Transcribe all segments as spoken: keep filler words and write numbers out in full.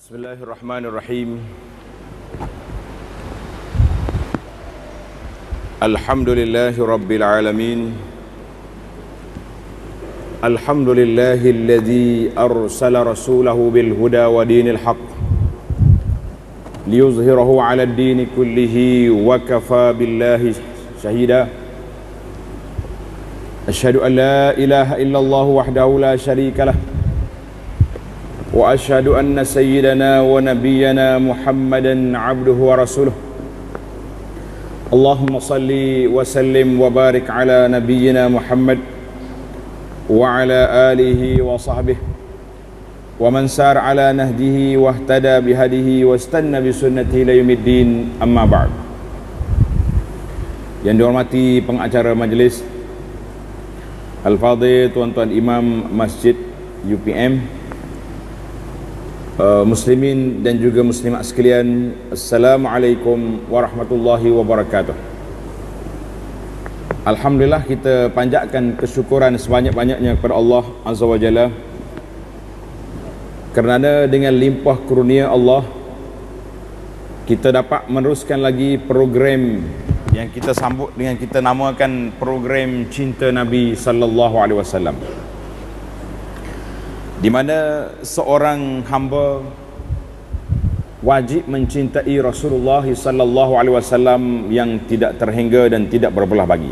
Bismillahirrahmanirrahim. Alhamdulillahi rabbil alamin. Alhamdulillahi alladhi arsala rasulahu bil huda wa dinil haqq liyuzhirahu 'ala ad-din kullihi wa kafa billahi shahida. Asyhadu an la ilaha illallah wahdahu la syarika lah wa asyhadu anna sayyidana wa nabiyyana Muhammadan abduhu wa rasuluh. Allahumma salli wa sallim wa barik ala nabiyyina Muhammad wa ala alihi wa sahbihi wa man sar ala nahdihi wa ihtada bihadihi wa istanna bi sunnatihi ila yaumiddin, amma ba'd. Yang dihormati pengacara majlis, Al-Fadhil Tuan-tuan Imam Masjid U P M, Uh, muslimin dan juga muslimat sekalian, Assalamualaikum warahmatullahi wabarakatuh. Alhamdulillah, kita panjatkan kesyukuran sebanyak-banyaknya kepada Allah Azza wa Jalla, kerana dengan limpah kurnia Allah kita dapat meneruskan lagi program yang kita sambut dengan kita namakan program Cinta Nabi sallallahu alaihi wasallam, di mana seorang hamba wajib mencintai Rasulullah sallallahu alaihi wasallam yang tidak terhingga dan tidak berbelah bagi,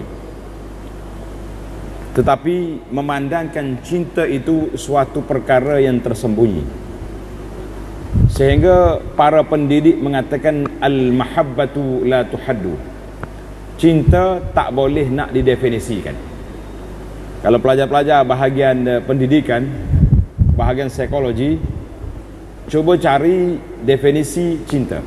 tetapi memandangkan cinta itu suatu perkara yang tersembunyi, sehingga para pendidik mengatakan al-mahabbatu la tuhaddu, cinta tak boleh nak didefinisikan. Kalau pelajar-pelajar bahagian pendidikan, bahagian psikologi, cuba cari definisi cinta,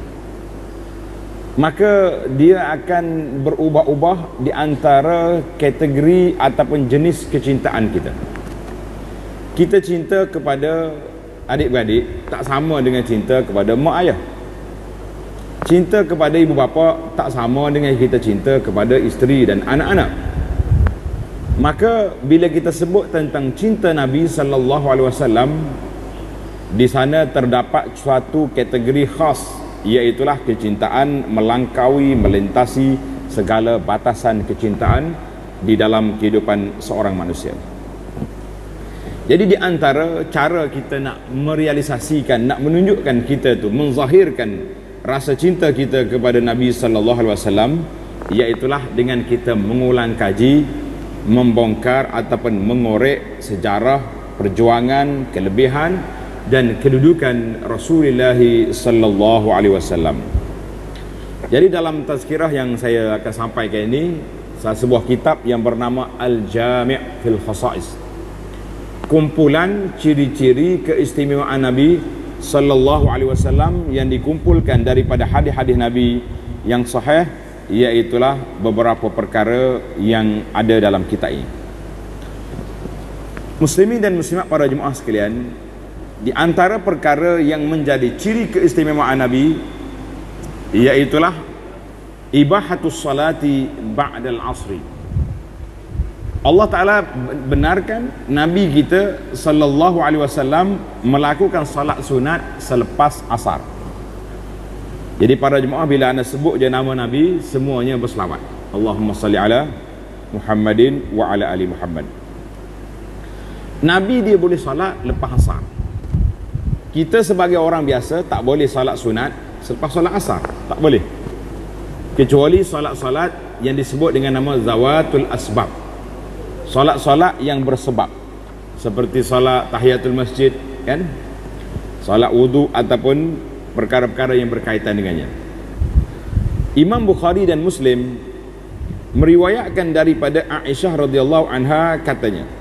maka dia akan berubah-ubah di antara kategori ataupun jenis kecintaan kita. Kita cinta kepada adik-beradik tak sama dengan cinta kepada mak ayah. Cinta kepada ibu bapa tak sama dengan kita cinta kepada isteri dan anak-anak. Maka bila kita sebut tentang cinta Nabi sallallahu alaihi wasallam, di sana terdapat suatu kategori khas, iaitulah kecintaan melangkaui, melintasi segala batasan kecintaan di dalam kehidupan seorang manusia. Jadi di antara cara kita nak merealisasikan, nak menunjukkan kita tu, menzahirkan rasa cinta kita kepada Nabi sallallahu alaihi wasallam, iaitulah dengan kita mengulang kaji, membongkar ataupun mengorek sejarah, perjuangan, kelebihan dan kedudukan Rasulullah sallallahu alaihi wasallam. Jadi dalam tazkirah yang saya akan sampaikan ini, sebuah kitab yang bernama Al-Jami' fil Khasa'is, kumpulan ciri-ciri keistimewaan Nabi sallallahu alaihi wasallam yang dikumpulkan daripada hadis-hadis Nabi yang sahih, iaitulah beberapa perkara yang ada dalam kitab ini. Muslimin dan muslimat para jemaah sekalian, di antara perkara yang menjadi ciri keistimewaan Nabi, iaitulah ibahatus salati ba'dal asri. Allah Ta'ala benarkan Nabi kita sallallahu alaihi wasallam melakukan salat sunat selepas asar. Jadi para jemaah, bila anda sebut je nama Nabi, semuanya berselawat, Allahumma salli ala Muhammadin wa ala ali Muhammad. Nabi dia boleh salat lepas asar. Kita sebagai orang biasa tak boleh salat sunat selepas salat asar, tak boleh, kecuali salat-salat yang disebut dengan nama zawatul asbab, salat-salat yang bersebab, seperti salat tahiyatul masjid, kan, salat wudu ataupun perkara-perkara yang berkaitan dengannya. Imam Bukhari dan Muslim meriwayatkan daripada Aisyah radhiyallahu anha, katanya,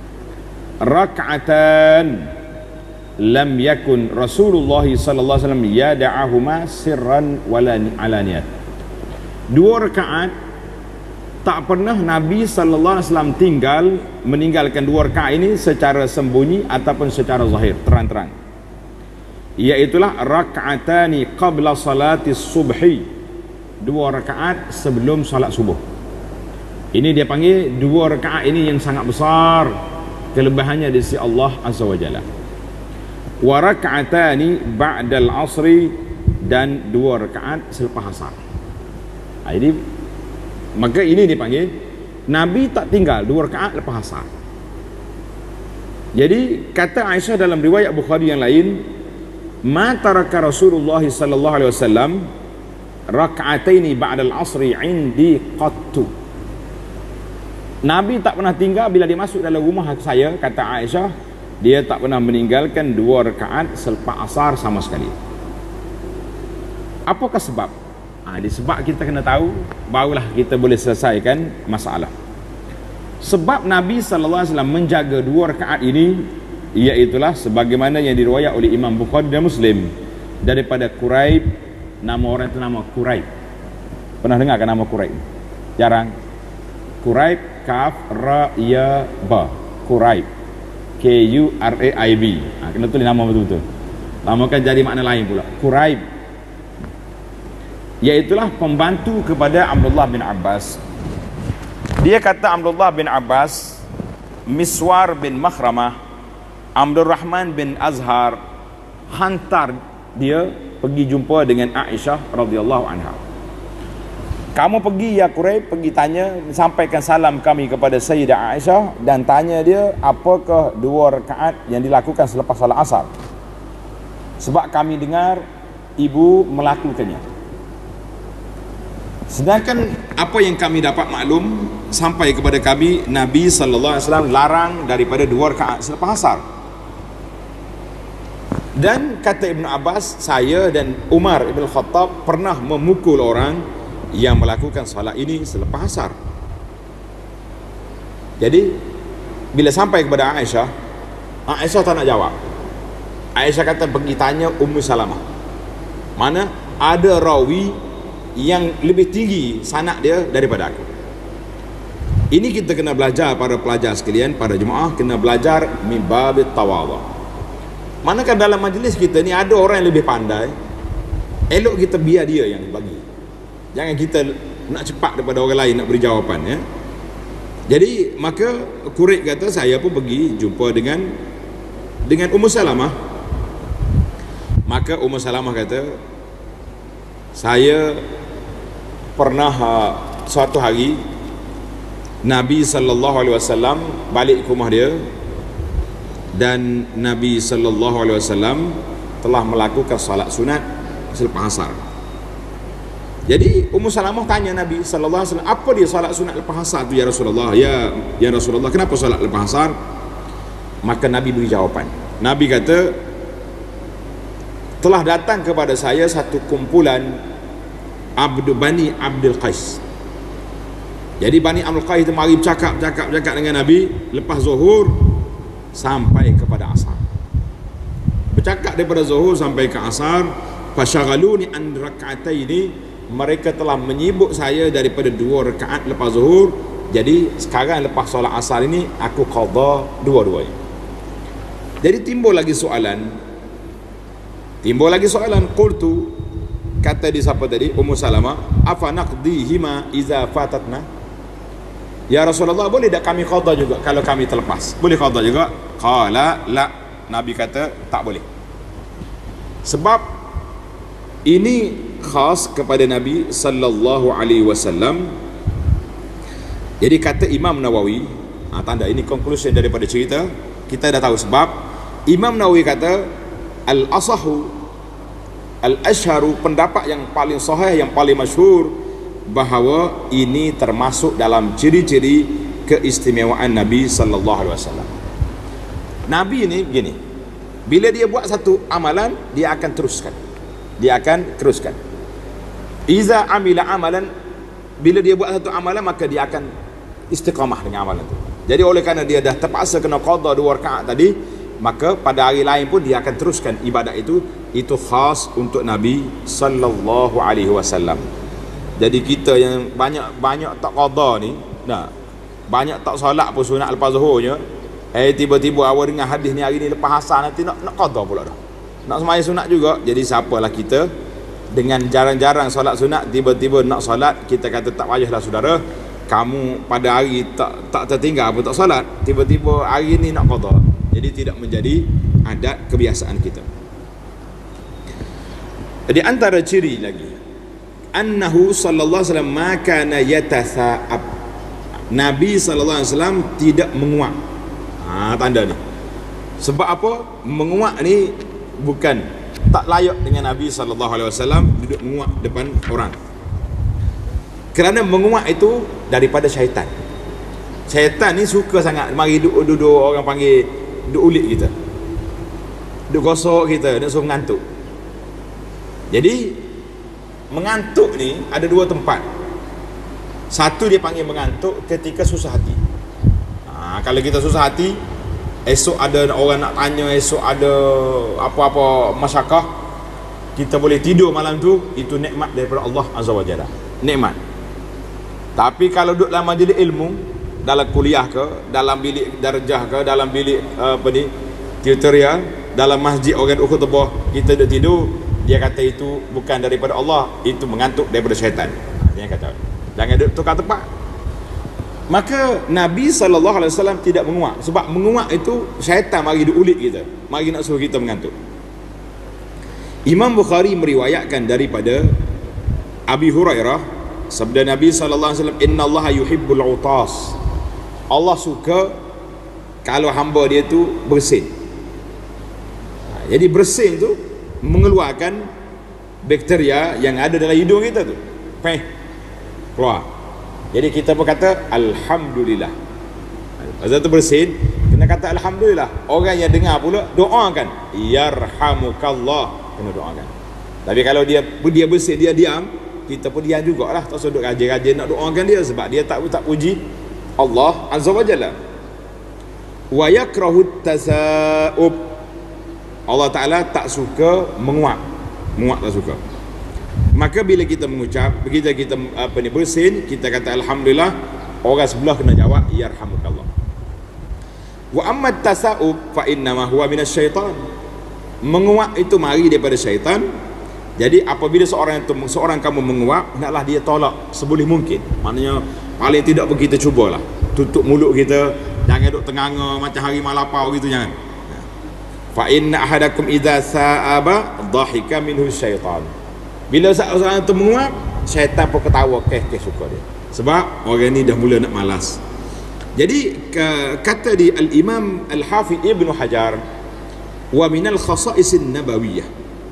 rak'atan lam yakun Rasulullah sallallahu alaihi wasallam yada'ahuma sirran wala alaniyat. Dua rakaat tak pernah Nabi sallallahu alaihi wasallam tinggal meninggalkan dua rakaat ini secara sembunyi ataupun secara zahir, terang-terang. Iaitulah rak'atani qabla salati subhi, dua rakaat sebelum salat subuh. Ini dia panggil dua rakaat ini yang sangat besar kelebihannya di sisi Allah Azza wa Jalla. wa rak'atani ba'dal asri, dan dua rakaat selepas asar. Ha, ini maka ini dipanggil Nabi tak tinggal dua rakaat lepas asar. Jadi kata Aisyah dalam riwayat Bukhari yang lain, ma taraka Rasulullah sallallahu alaihi wasallam rak'ataini ba'dal asri indi qattu. Nabi tak pernah tinggal bila dia masuk dalam rumah saya, kata Aisyah, dia tak pernah meninggalkan dua rakaat selepas asar sama sekali. Apakah sebab? Ha, disebab kita kena tahu, barulah kita boleh selesaikan masalah. Sebab Nabi sallallahu alaihi wasallam menjaga dua rakaat ini, iaitulah sebagaimana yang diriwayat oleh Imam Bukhari dan Muslim daripada Quraib. Nama orang itu nama Quraib. Pernah dengar kan nama Quraib? Jarang. Quraib, kaf ra ya ba. Quraib, K U R A I B. Ha, kena tulis nama betul-betul. Lama kan jadi makna lain pula. Quraib, iaitulah pembantu kepada Abdullah bin Abbas. Dia kata Abdullah bin Abbas, Miswar bin Makhramah, Abdul Rahman bin Azhar hantar dia pergi jumpa dengan Aisyah radhiyallahu anha. Kamu pergi ya Quraib, pergi tanya, sampaikan salam kami kepada Sayyidah Aisyah dan tanya dia apakah dua rakaat yang dilakukan selepas salat asar. Sebab kami dengar ibu melakukannya. Sedangkan apa yang kami dapat maklum sampai kepada kami, Nabi sallallahu alaihi wasallam larang daripada dua rakaat selepas asar. Dan kata Ibn Abbas, saya dan Umar Ibn Khattab pernah memukul orang yang melakukan solat ini selepas asar. Jadi bila sampai kepada Aisyah, Aisyah tak nak jawab. Aisyah kata pergi tanya Ummu Salamah. Mana ada rawi yang lebih tinggi sanad dia daripada aku. Ini kita kena belajar, para pelajar sekalian, para jemaah kena belajar min babit tawadhu. Manakah dalam majlis kita ni ada orang yang lebih pandai, elok kita biar dia yang bagi. Jangan kita nak cepat daripada orang lain nak beri jawapan, ya. Jadi maka Quraib kata, saya pun pergi jumpa dengan dengan Ummu Salamah. Maka Ummu Salamah kata, saya pernah uh, suatu hari Nabi sallallahu alaihi wasallam balik ke rumah dia dan Nabi sallallahu alaihi wasallam telah melakukan salat sunat selepas asar. Jadi Ummu Salamah tanya Nabi sallallahu alaihi wasallam, apa dia salat sunat lepas asar tu ya Rasulullah? Ya ya Rasulullah, kenapa salat lepas asar? Maka Nabi beri jawapan. Nabi kata, telah datang kepada saya satu kumpulan Abdu Bani Abdul Qais. Jadi Bani Abdul Qais itu mari bercakap, bercakap, bercakap dengan Nabi lepas zuhur sampai kepada asar. Bercakap daripada zuhur sampai ke asar. Fasyaghaluni an rak'ataini, mereka telah menyibuk saya daripada dua rakaat lepas zuhur. Jadi sekarang lepas solat asar ini aku qadha dua-duanya. Jadi timbul lagi soalan. Timbul lagi soalan, qultu, kata di siapa tadi, Ummu Salamah, afa naqdihima iza fatatna? Ya Rasulullah, boleh tak kami qadha juga kalau kami terlepas? Boleh qadha juga? Qala la. Nabi kata tak boleh. Sebab ini khas kepada Nabi sallallahu alaihi wasallam. Jadi kata Imam Nawawi, ha, tanda ini conclusion daripada cerita, kita dah tahu sebab. Imam Nawawi kata al-asahu al-ashharu, pendapat yang paling sahih, yang paling masyhur, bahawa ini termasuk dalam ciri-ciri keistimewaan Nabi sallallahu alaihi wasallam. Nabi ini begini, bila dia buat satu amalan, dia akan teruskan. Dia akan teruskan. Iza amila amalan, bila dia buat satu amalan maka dia akan istiqamah dengan amalan itu. Jadi oleh kerana dia dah terpaksa kena qadha dua rakaat tadi, maka pada hari lain pun dia akan teruskan ibadat itu. Itu khas untuk Nabi sallallahu alaihi wasallam. Jadi kita yang banyak-banyak tak qadha ni, nah, banyak tak solat pun sunat lepas zuhurnya, eh tiba-tiba awal dengar hadis ni hari ni lepas asar nanti nak nak qadha pula dah. Nak sembahyang sunat juga. Jadi siapalah kita dengan jarang-jarang solat sunat, tiba-tiba nak solat, kita kata tak payahlah saudara, kamu pada hari tak tak tertinggal pun tak solat, tiba-tiba hari ni nak qadha. Jadi tidak menjadi adat kebiasaan kita. Di antara ciri lagi, annahu sallallahu alaihi wasallam ma kana yatasa'ab. Nabi sallallahu alaihi wasallam tidak menguak. Ha, tanda ni. Sebab apa? Menguak ni bukan tak layak dengan Nabi sallallahu alaihi wasallam duduk menguak depan orang. Kerana menguak itu daripada syaitan. Syaitan ni suka sangat mari duduk-duduk, orang panggil duduk ulit kita, duduk gosok kita, duduk suruh mengantuk. Jadi mengantuk ni ada dua tempat. Satu dia panggil mengantuk ketika susah hati. Ha, kalau kita susah hati, esok ada orang nak tanya, esok ada apa-apa masyarakat, kita boleh tidur malam tu, itu nikmat daripada Allah Azza wa Jalla. Nikmat. Tapi kalau duduk dalam majlis ilmu, dalam kuliah ke, dalam bilik darjah ke, dalam bilik uh, apa ni, tutorial, dalam masjid orang duduk khutbah, kita duduk tidur, dia kata itu bukan daripada Allah, itu mengantuk daripada syaitan. Dia kata, jangan duduk tukar tempat. Maka Nabi sallallahu alaihi wasallam tidak menguak, sebab menguak itu syaitan mari duk ulit kita, mari nak suruh kita mengantuk. Imam Bukhari meriwayatkan daripada Abi Hurairah, sabda Nabi sallallahu alaihi wasallam, innallaha yuhibbul utas. Allah suka kalau hamba dia tu bersin. Jadi bersin tu mengeluarkan bakteria yang ada dalam hidung kita tu, peh, keluar. Jadi kita pun kata alhamdulillah. Pasal tu bersin, kena kata alhamdulillah. Orang yang dengar pula doakan yarhamukallah, kena doakan. Tapi kalau dia dia bersin, dia diam, kita pun diam jugalah. Tak usah duk rajin-rajin nak doakan dia, sebab dia tak tak puji Allah Azza wa Jalla. Wa yakrahu tasa'ub. Allah Ta'ala tak suka menguap. Menguap tak suka. Maka bila kita mengucap, kita kita apa ni bersin, kita kata alhamdulillah, orang sebelah kena jawab yarhamukallah. Wa amma tasa'ub fa inna ma huwa minasyaitan. Menguap itu mari daripada syaitan. Jadi apabila seorang itu seorang kamu menguap, hendaklah dia tolak seboleh mungkin. Maknanya paling tidak pun kita cubalah tutup mulut kita, jangan duk tenganga macam harimau lapar gitu, jangan. Fa inna ahadakum idza sa'aba dhahika minhu syaitan. Bila seorang itu menguap, syaitan pun ketawa, keh-keh suka dia. Sebab orang ni dah mula nak malas. Jadi kata di Al-Imam Al-Hafiz Ibn Hajar, wa minal khasa'isin nabawiyah,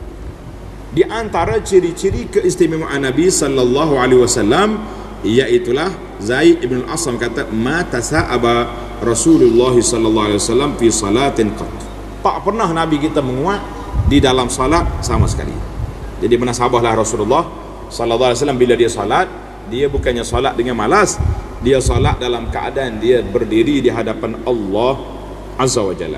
di antara ciri-ciri keistimewaan Nabi sallallahu alaihi wasallam, iaitulah Zaid ibn al-Asam kata, ma tasa'aba Rasulullah sallallahu alaihi wasallam fi salatin qat. Tak pernah Nabi kita menguat di dalam salat sama sekali. Jadi menasabahlah Rasulullah sallallahu alaihi wasallam bila dia salat, dia bukannya salat dengan malas, dia salat dalam keadaan dia berdiri di hadapan Allah Azza wa Jalla.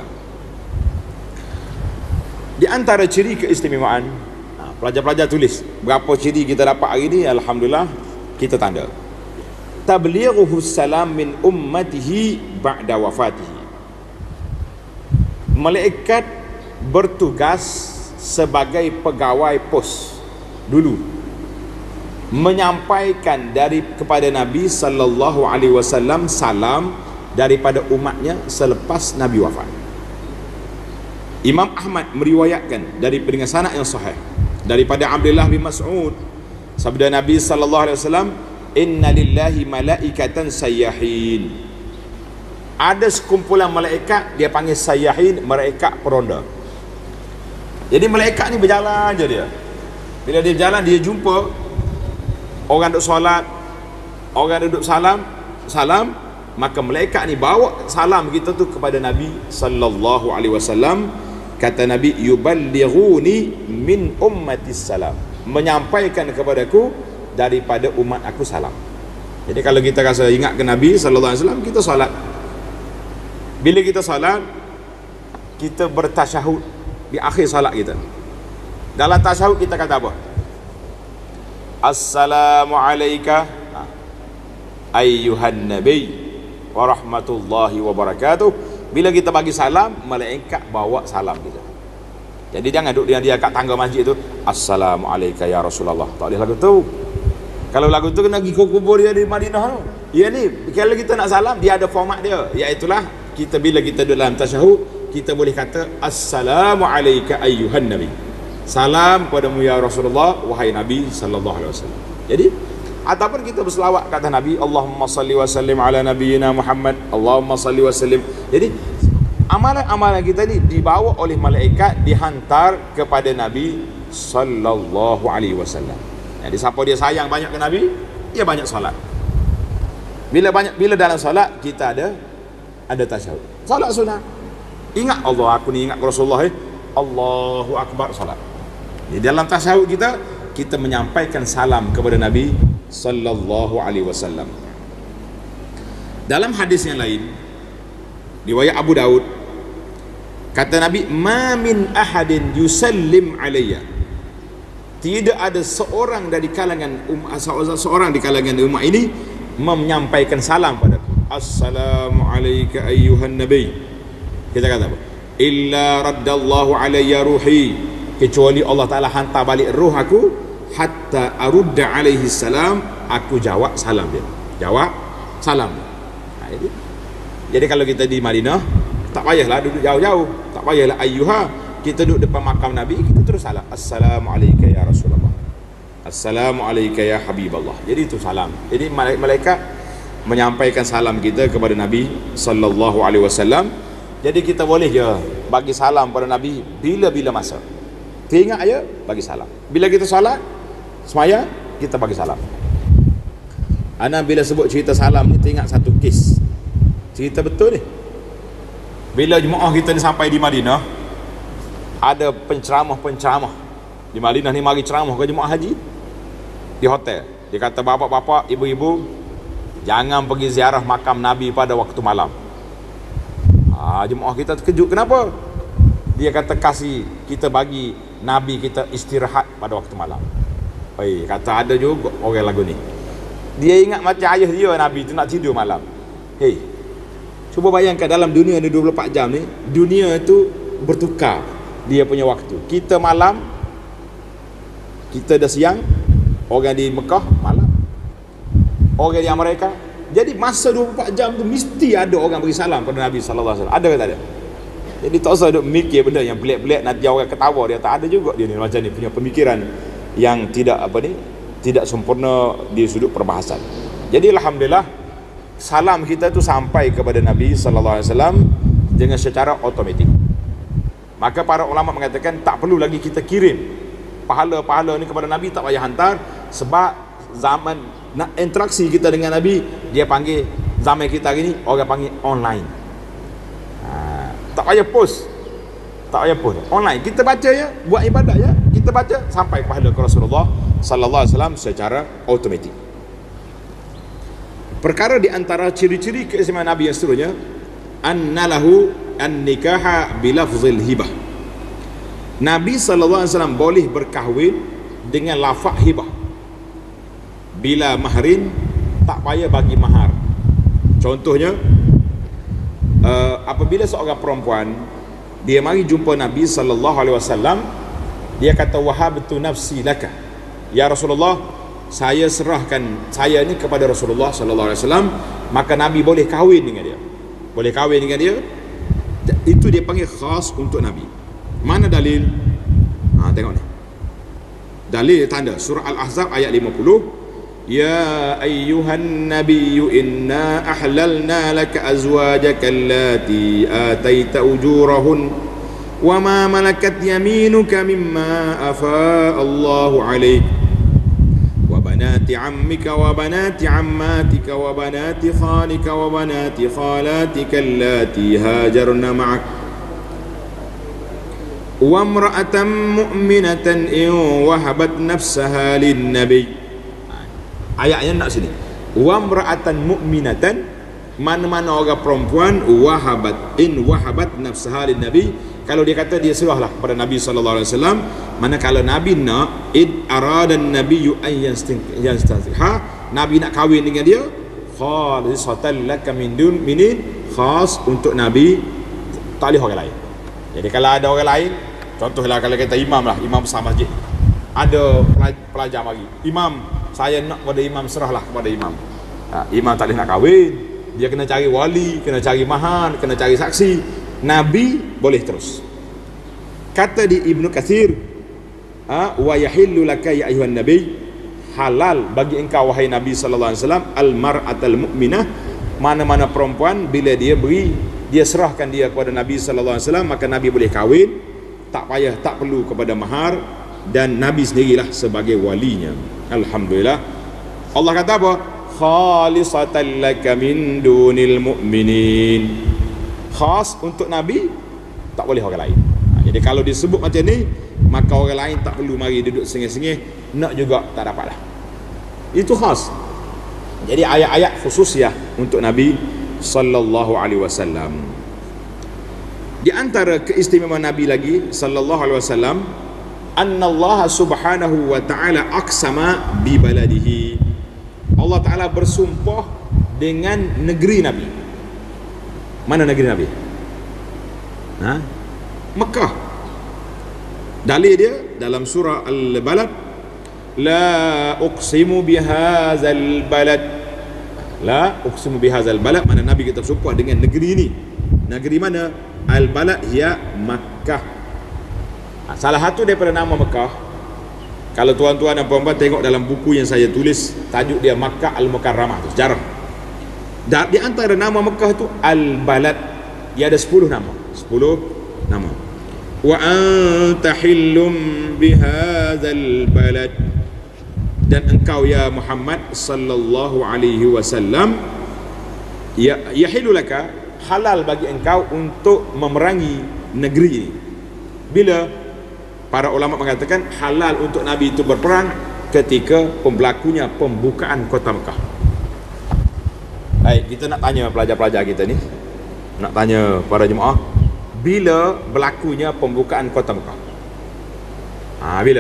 Di antara ciri keistimewaan, pelajar-pelajar tulis berapa ciri kita dapat hari ni, alhamdulillah kita tanda. Tablighuhu salam min ummatihi ba'da wafatihi. Malaikat bertugas sebagai pegawai pos dulu, menyampaikan dari kepada Nabi sallallahu alaihi wasallam salam daripada umatnya selepas Nabi wafat. Imam Ahmad meriwayatkan dari dengan sanad yang sahih daripada Abdullah bin Mas'ud, sabda Nabi sallallahu alaihi wasallam, inna lillahi malaikatan sayyahin. Ada sekumpulan malaikat, dia panggil sayyahin, malaikat peronda. Jadi malaikat ni berjalan je dia. Bila dia berjalan, dia jumpa orang duduk solat, orang duduk salam, salam, maka malaikat ni bawa salam kita tu kepada Nabi sallallahu alaihi wasallam. Kata Nabi, yuballighuni min ummatis salam, menyampaikan kepadaku daripada umat aku salam. Jadi kalau kita rasa ingat ke Nabi sallallahu alaihi wasallam, kita solat. Bila kita solat, kita bertasyahud di akhir solat kita. Dalam tasyahud kita kata apa? Assalamu alayka ayyuhan nabi wa rahmatullahi wa barakatuh. Bila kita bagi salam, malaikat bawa salam kita. Jadi jangan duduk dia dia kat tangga masjid tu, assalamu alayka ya Rasulullah. Tak boleh lagu tu. Kalau lagu tu kena pergi kubur dia di Madinah tu. Ya ni, kalau kita nak salam, dia ada format dia. Iaitulah kita bila kita dalam tasyahud, kita boleh kata assalamu alayka ayyuhan nabi. Salam padamu ya Rasulullah, wahai Nabi sallallahu alaihi wasallam. Jadi ataupun kita berselawat kata Nabi, Allahumma salli wa sallim ala nabiyyina Muhammad, Allahumma salli wa sallim. Jadi amalan-amalan kita ni dibawa oleh malaikat, dihantar kepada Nabi sallallahu alaihi wasallam. Jadi siapa dia sayang banyak ke Nabi, dia banyak solat. Bila banyak bila dalam solat kita ada ada tasyahud. Solat sunat. Ingat Allah, aku ni ingat Rasulullah, eh. Allahu akbar, solat. Di dalam tasyahud kita kita menyampaikan salam kepada Nabi sallallahu alaihi wasallam. Dalam hadis yang lain riwayat Abu Daud, kata Nabi, ma min ahadin yusallim alayya, tidak ada seorang dari kalangan umat, seorang di kalangan umat ini menyampaikan salam padaku, assalamu alayka ayyuhan nabi. Kita kata apa? Illa raddallahu alayya ruhi, kecuali Allah Ta'ala hantar balik ruh aku, hatta arudda alaihi salam, aku jawab salam dia, jawab salam dia. Ha, jadi, jadi kalau kita di Madinah, tak payahlah duduk jauh-jauh, tak payahlah ayyuha, kita duduk depan makam Nabi, kita terus salam, assalamu alayka ya Rasulullah, assalamu alayka ya Habiballah. Jadi itu salam. Jadi malaikat menyampaikan salam kita kepada Nabi sallallahu alaihi wasallam. Jadi kita boleh je bagi salam pada Nabi bila-bila masa. Teringat aja, bagi salam. Bila kita solat, semaya, kita bagi salam. Ana bila sebut cerita salam ni, teringat satu kes. Cerita betul ni. Bila jemaah kita ni sampai di Madinah, ada penceramah-penceramah di Madinah ni mari ceramah ke jemaah haji di hotel. Dia kata, bapak-bapak, ibu-ibu, jangan pergi ziarah makam Nabi pada waktu malam. Ha, jemaah kita terkejut. Kenapa? Dia kata, kasih kita bagi Nabi kita istirahat pada waktu malam. Oi, kata ada juga orang lagu ni. Dia ingat macam ayah dia Nabi tu nak tidur malam. Hei, cuba bayangkan dalam dunia ni dua puluh empat jam ni, dunia tu bertukar dia punya waktu. Kita malam, kita dah siang, orang di Mekah malam, orang di Amerika. Jadi masa dua puluh empat jam tu mesti ada orang beri salam pada Nabi sallallahu alaihi wasallam. Ada ke tak ada? Jadi tak usah duk mikir benda yang pelik-pelik, nanti orang ketawa dia. Tak ada juga dia ni macam ni, punya pemikiran yang tidak apa ni, tidak sempurna di sudut perbahasan. Jadi alhamdulillah salam kita tu sampai kepada Nabi sallallahu alaihi wasallam dengan secara automatik. Maka para ulama mengatakan tak perlu lagi kita kirim pahala-pahala ni kepada Nabi, tak payah hantar, sebab zaman nak interaksi kita dengan Nabi, dia panggil zaman kita hari ni orang panggil online. Tak payah post, tak payah post, online. Kita baca ya, buat ibadat ya, kita baca sampai pahala ke Rasulullah sallallahu alaihi wasallam secara automatik. Perkara di antara ciri-ciri keistimewaan Nabi yang seterusnya, annalahu an-nikaha bilafzil hibah. Nabi sallallahu alaihi wasallam boleh berkahwin dengan lafaz hibah bila mahrin, tak payah bagi mahar. Contohnya, Uh, apabila seorang perempuan dia mari jumpa Nabi sallallahu alaihi wasallam, dia kata, wahabtu nafsi laka ya Rasulullah, saya serahkan saya ni kepada Rasulullah sallallahu alaihi wasallam, maka Nabi boleh kahwin dengan dia, boleh kahwin dengan dia. Itu dia panggil khas untuk Nabi. Mana dalil? Ha, tengok ni dalil tanda surah Al-Ahzab ayat lima puluh. Ya ayyuhan nabiyyu inna ahlalna laka azwajaka allati ataita ujurahun wa ma malakat yaminuka mimma afa Allahu alaik wa banati ammika wa banati ammatika wa banati khalika wa banati khalatika allati hajarna ma'ak wa imra'atan mu'minatan in wahabat nafsaha lin nabiy. Ayatnya nak sini, wa imra'atan mu'minatan, mana-mana orang perempuan, wahabat in wahabat nafsaha lin nabi, kalau dia kata dia serahlah kepada Nabi sallallahu alaihi wasallam, mana kalau Nabi nak, id aradan nabiyyu an yastankiha, Nabi nak kahwin dengan dia, khalisatan laka min dun minin, khas untuk Nabi, tak boleh orang lain. Jadi kalau ada orang lain, contohlah kalau kita imam lah, imam besar masjid, ada pelajar mari, imam saya nak pada imam, serahlah kepada imam. Ha, imam tak boleh nak kahwin, dia kena cari wali, kena cari mahar, kena cari saksi. Nabi boleh terus. Kata di Ibnu Katsir, ha, wa yahillu laka ya ayuhan nabi, halal bagi engkau wahai Nabi sallallahu alaihi wasallam, al mar'atul mu'minah, mana-mana perempuan bila dia beri, dia serahkan dia kepada Nabi sallallahu alaihi wasallam, maka Nabi boleh kahwin, tak payah, tak perlu kepada mahar, dan Nabi sendirilah sebagai walinya. Alhamdulillah. Allah kata apa? Khalisatan laka min dunil mu'minin. Khas untuk Nabi, tak boleh orang lain. Ha, jadi kalau disebut macam ni, maka orang lain tak perlu mari duduk sengih-sengih, nak juga tak dapat lah. Itu khas. Jadi ayat-ayat khusus ya untuk Nabi sallallahu alaihi wasallam. Di antara keistimewaan Nabi lagi sallallahu alaihi wasallam, annallaha subhanahu wa ta'ala aqsama bi baladihi. Allah Ta'ala bersumpah dengan negeri Nabi. Mana negeri Nabi? Ha? Mekah. Dalil dia dalam surah Al-Balad, la uqsimu bihazal balad. La uqsimu bihazal balad, mana Nabi kita bersumpah dengan negeri ini. Negeri mana? Al-Balad hiya Makkah. Ha, salah satu daripada nama Mekah, kalau tuan-tuan dan puan-puan tengok dalam buku yang saya tulis, tajuk dia Makkah Al-Mukarramah, tu sejarah. Dan di antara nama Mekah tu Al-Balad, dia ada sepuluh nama. sepuluh nama. Wa anta hillum bihadzal balad, dan engkau ya Muhammad sallallahu alaihi wasallam, ya yahillu laka, halal bagi engkau untuk memerangi negeri ini. Bila? Para ulama mengatakan halal untuk Nabi itu berperang ketika pembelakunya pembukaan kota Mekah. Baik, kita nak tanya pelajar-pelajar kita ni, nak tanya para jemaah, bila berlakunya pembukaan kota Mekah? Ha, bila?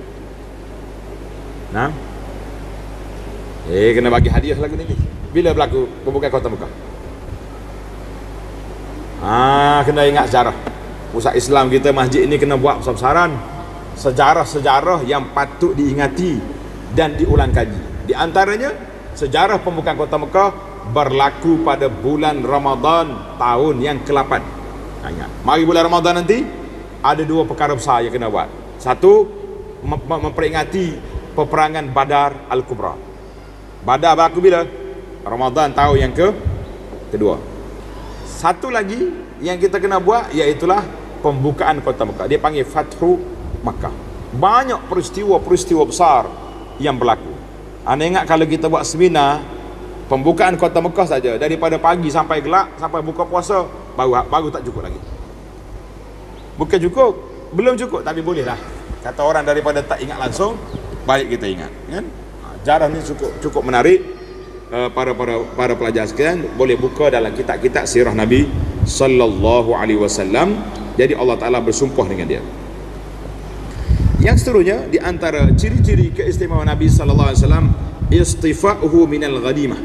Nah, eh kena bagi hadiah lagu ni. Bila berlaku pembukaan kota Mekah? Ah, kena ingat sejarah. Pusat Islam kita, masjid ini kena buat besar-besaran. Sejarah-sejarah yang patut diingati dan diulang kaji. Di antaranya, sejarah pembukaan kota Mekah berlaku pada bulan Ramadan tahun yang ke lapan. Ingat, mari bulan Ramadan nanti ada dua perkara besar yang kena buat. Satu, mem memperingati peperangan Badar Al-Kubra. Badar berlaku bila? Ramadan tahun yang ke kedua. Satu lagi yang kita kena buat, iaitulah pembukaan kota Mekah. Dia panggil Fathu Makkah. Banyak peristiwa-peristiwa besar yang berlaku. Anda ingat kalau kita buat seminar pembukaan kota Mekah saja, daripada pagi sampai gelap, sampai buka puasa, baru baru tak cukup lagi. Bukan cukup, belum cukup, tapi bolehlah. Kata orang, daripada tak ingat langsung, baik kita ingat, kan? Sejarah ni cukup cukup menarik. Uh, para para para pelajar sekalian boleh buka dalam kitab-kitab sirah Nabi sallallahu alaihi wasallam. Jadi Allah Taala bersumpah dengan dia. Yang seterusnya, di antara ciri-ciri keistimewaan Nabi sallallahu alaihi wasallam, istifa'uhu minal ghadimah.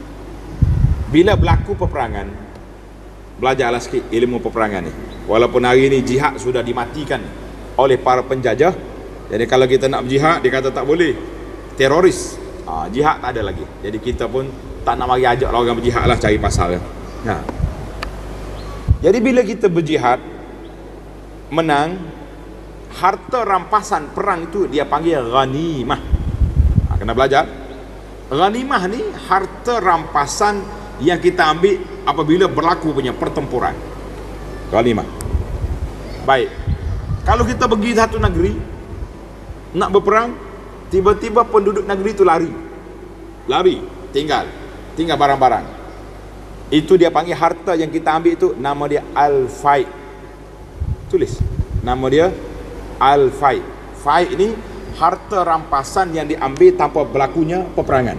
Bila berlaku peperangan, belajarlah sikit ilmu peperangan ni. Walaupun hari ni jihad sudah dimatikan oleh para penjajah. Jadi kalau kita nak berjihad, dia kata tak boleh, teroris. Ha, jihad tak ada lagi. Jadi kita pun tak nak mari ajak orang berjihad lah, cari pasal kan. Ha. Jadi bila kita berjihad, menang, harta rampasan perang itu dia panggil ghanimah. Ha, kena belajar. Ghanimah ni harta rampasan yang kita ambil apabila berlaku punya pertempuran. Ghanimah. Baik. Kalau kita pergi satu negeri nak berperang, tiba-tiba penduduk negeri itu lari. Lari, tinggal. Tinggal barang-barang. Itu dia panggil harta yang kita ambil itu, nama dia al-fai. Tulis. Nama dia al-fai. Fai ini harta rampasan yang diambil tanpa berlakunya peperangan.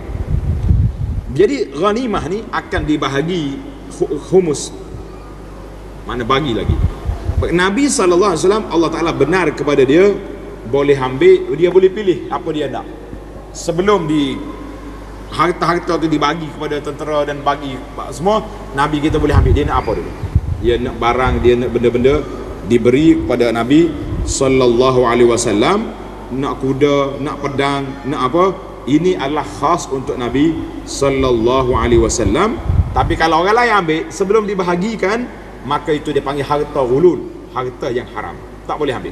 Jadi ghanimah ni akan dibahagi khumus. Mana bagi lagi. Nabi sallallahu alaihi wasallam, Allah Taala benar kepada dia, boleh ambil, dia boleh pilih apa dia nak. Sebelum di harta-harta tu dibagi kepada tentera dan bagi semua, Nabi kita boleh ambil, dia nak apa dulu. Dia nak barang, dia nak benda-benda, diberi kepada Nabi sallallahu alaihi wasallam. Nak kuda, nak pedang, nak apa, ini adalah khas untuk Nabi sallallahu alaihi wasallam. Tapi kalau orang lain ambil sebelum dibahagikan, maka itu dia panggil harta ghulul, harta yang haram, tak boleh ambil.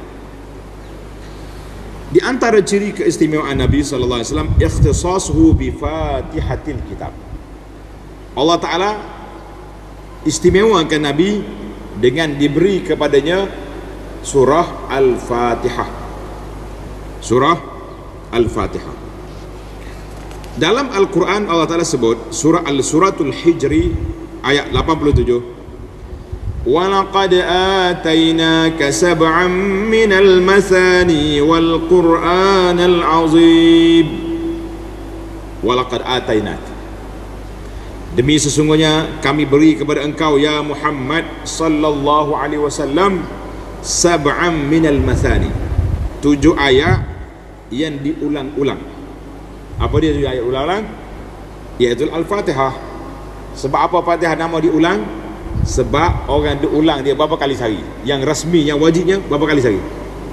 Di antara ciri keistimewaan Nabi sallallahu alaihi wasallam ikhtisasuhu bi Fatihatil Kitab. Allah Taala istimewakan Nabi dengan diberi kepadanya surah Al-Fatihah. Surah Al-Fatihah. Dalam Al-Quran Allah Taala sebut surah Al-Suratul Hijri ayat lapan puluh tujuh, وَلَقَدْ آتَيْنَاكَ سَبْعًا مِنَ الْمَثَانِي وَالْقُرْآنَ الْعَظِيمِ. وَلَقَدْ آتَيْنَاكَ, demi sesungguhnya kami beri kepada engkau ya Muhammad sallallahu alaihi wasallam sab'an minal mathani, tujuh ayat yang diulang-ulang. Apa dia tujuh ayat ulang-ulang? Iaitu Al-Fatihah. Sebab apa Fatihah nama diulang? Sebab orang diulang dia berapa kali sehari. Yang rasmi, yang wajibnya berapa kali sehari?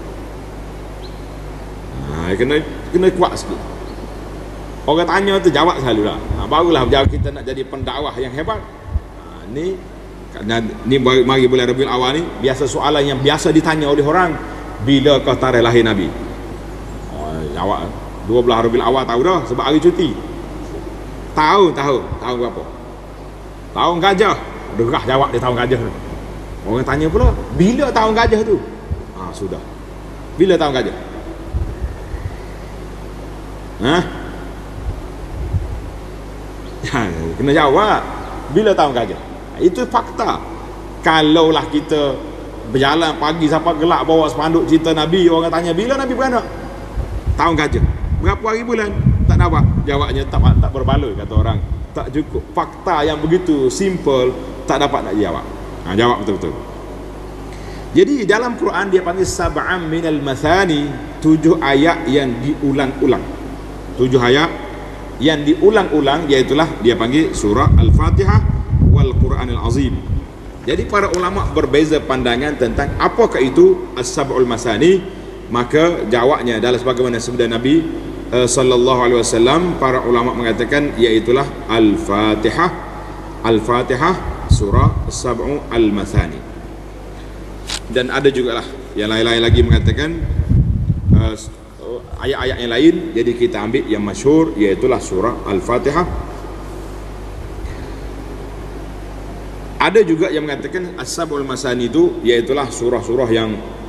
Ha, kena kena kuat sikit. Orang tanya tu jawab selalu lah. Ha, barulah jawab kita nak jadi pendakwah yang hebat. Ha, ni ni mari bulan Rabiul Awal ni biasa soalan yang biasa ditanya oleh orang, bila kau tarikh lahir Nabi? Oh, jawab dua belas Rabiul Awal tahu dah sebab hari cuti. Tahu tahu tahu berapa? Tahun gajah. Derah jawab dia tahun gajah tu. Orang tanya pula, bila tahun gajah tu? Ah, sudah. Bila tahun gajah? Ha? Kena jawab. Bila tahun gajah? Itu fakta. Kalaulah kita berjalan pagi sampai gelap bawa spanduk cerita Nabi, orang tanya bila Nabi beranak? Tahun gajah. Berapa hari bulan? Tak dapat. Jawabnya tak tak berbaloi kata orang. Tak cukup. Fakta yang begitu simple tak dapat nak jawab. Ha, jawab betul-betul. Jadi dalam Quran dia panggil sab'an minal mathani, tujuh ayat yang diulang-ulang. Tujuh ayat yang diulang-ulang, iaitulah dia panggil surah Al-Fatihah wal Quranil Azim. Jadi para ulama berbeza pandangan tentang apakah itu as-sab'ul masani. Maka jawabnya adalah sebagaimana sabda Nabi uh, sallallahu alaihi wasallam, para ulama mengatakan iaitulah Al-Fatihah. Al-Fatihah surah Sab'u Al-Mathani. Dan ada juga lah yang lain-lain lagi mengatakan uh, ayat-ayat yang lain. Jadi kita ambil yang masyhur, iaitulah surah Al-Fatihah. Ada juga yang mengatakan As-Sab'ul Masani itu iaitulah surah-surah yang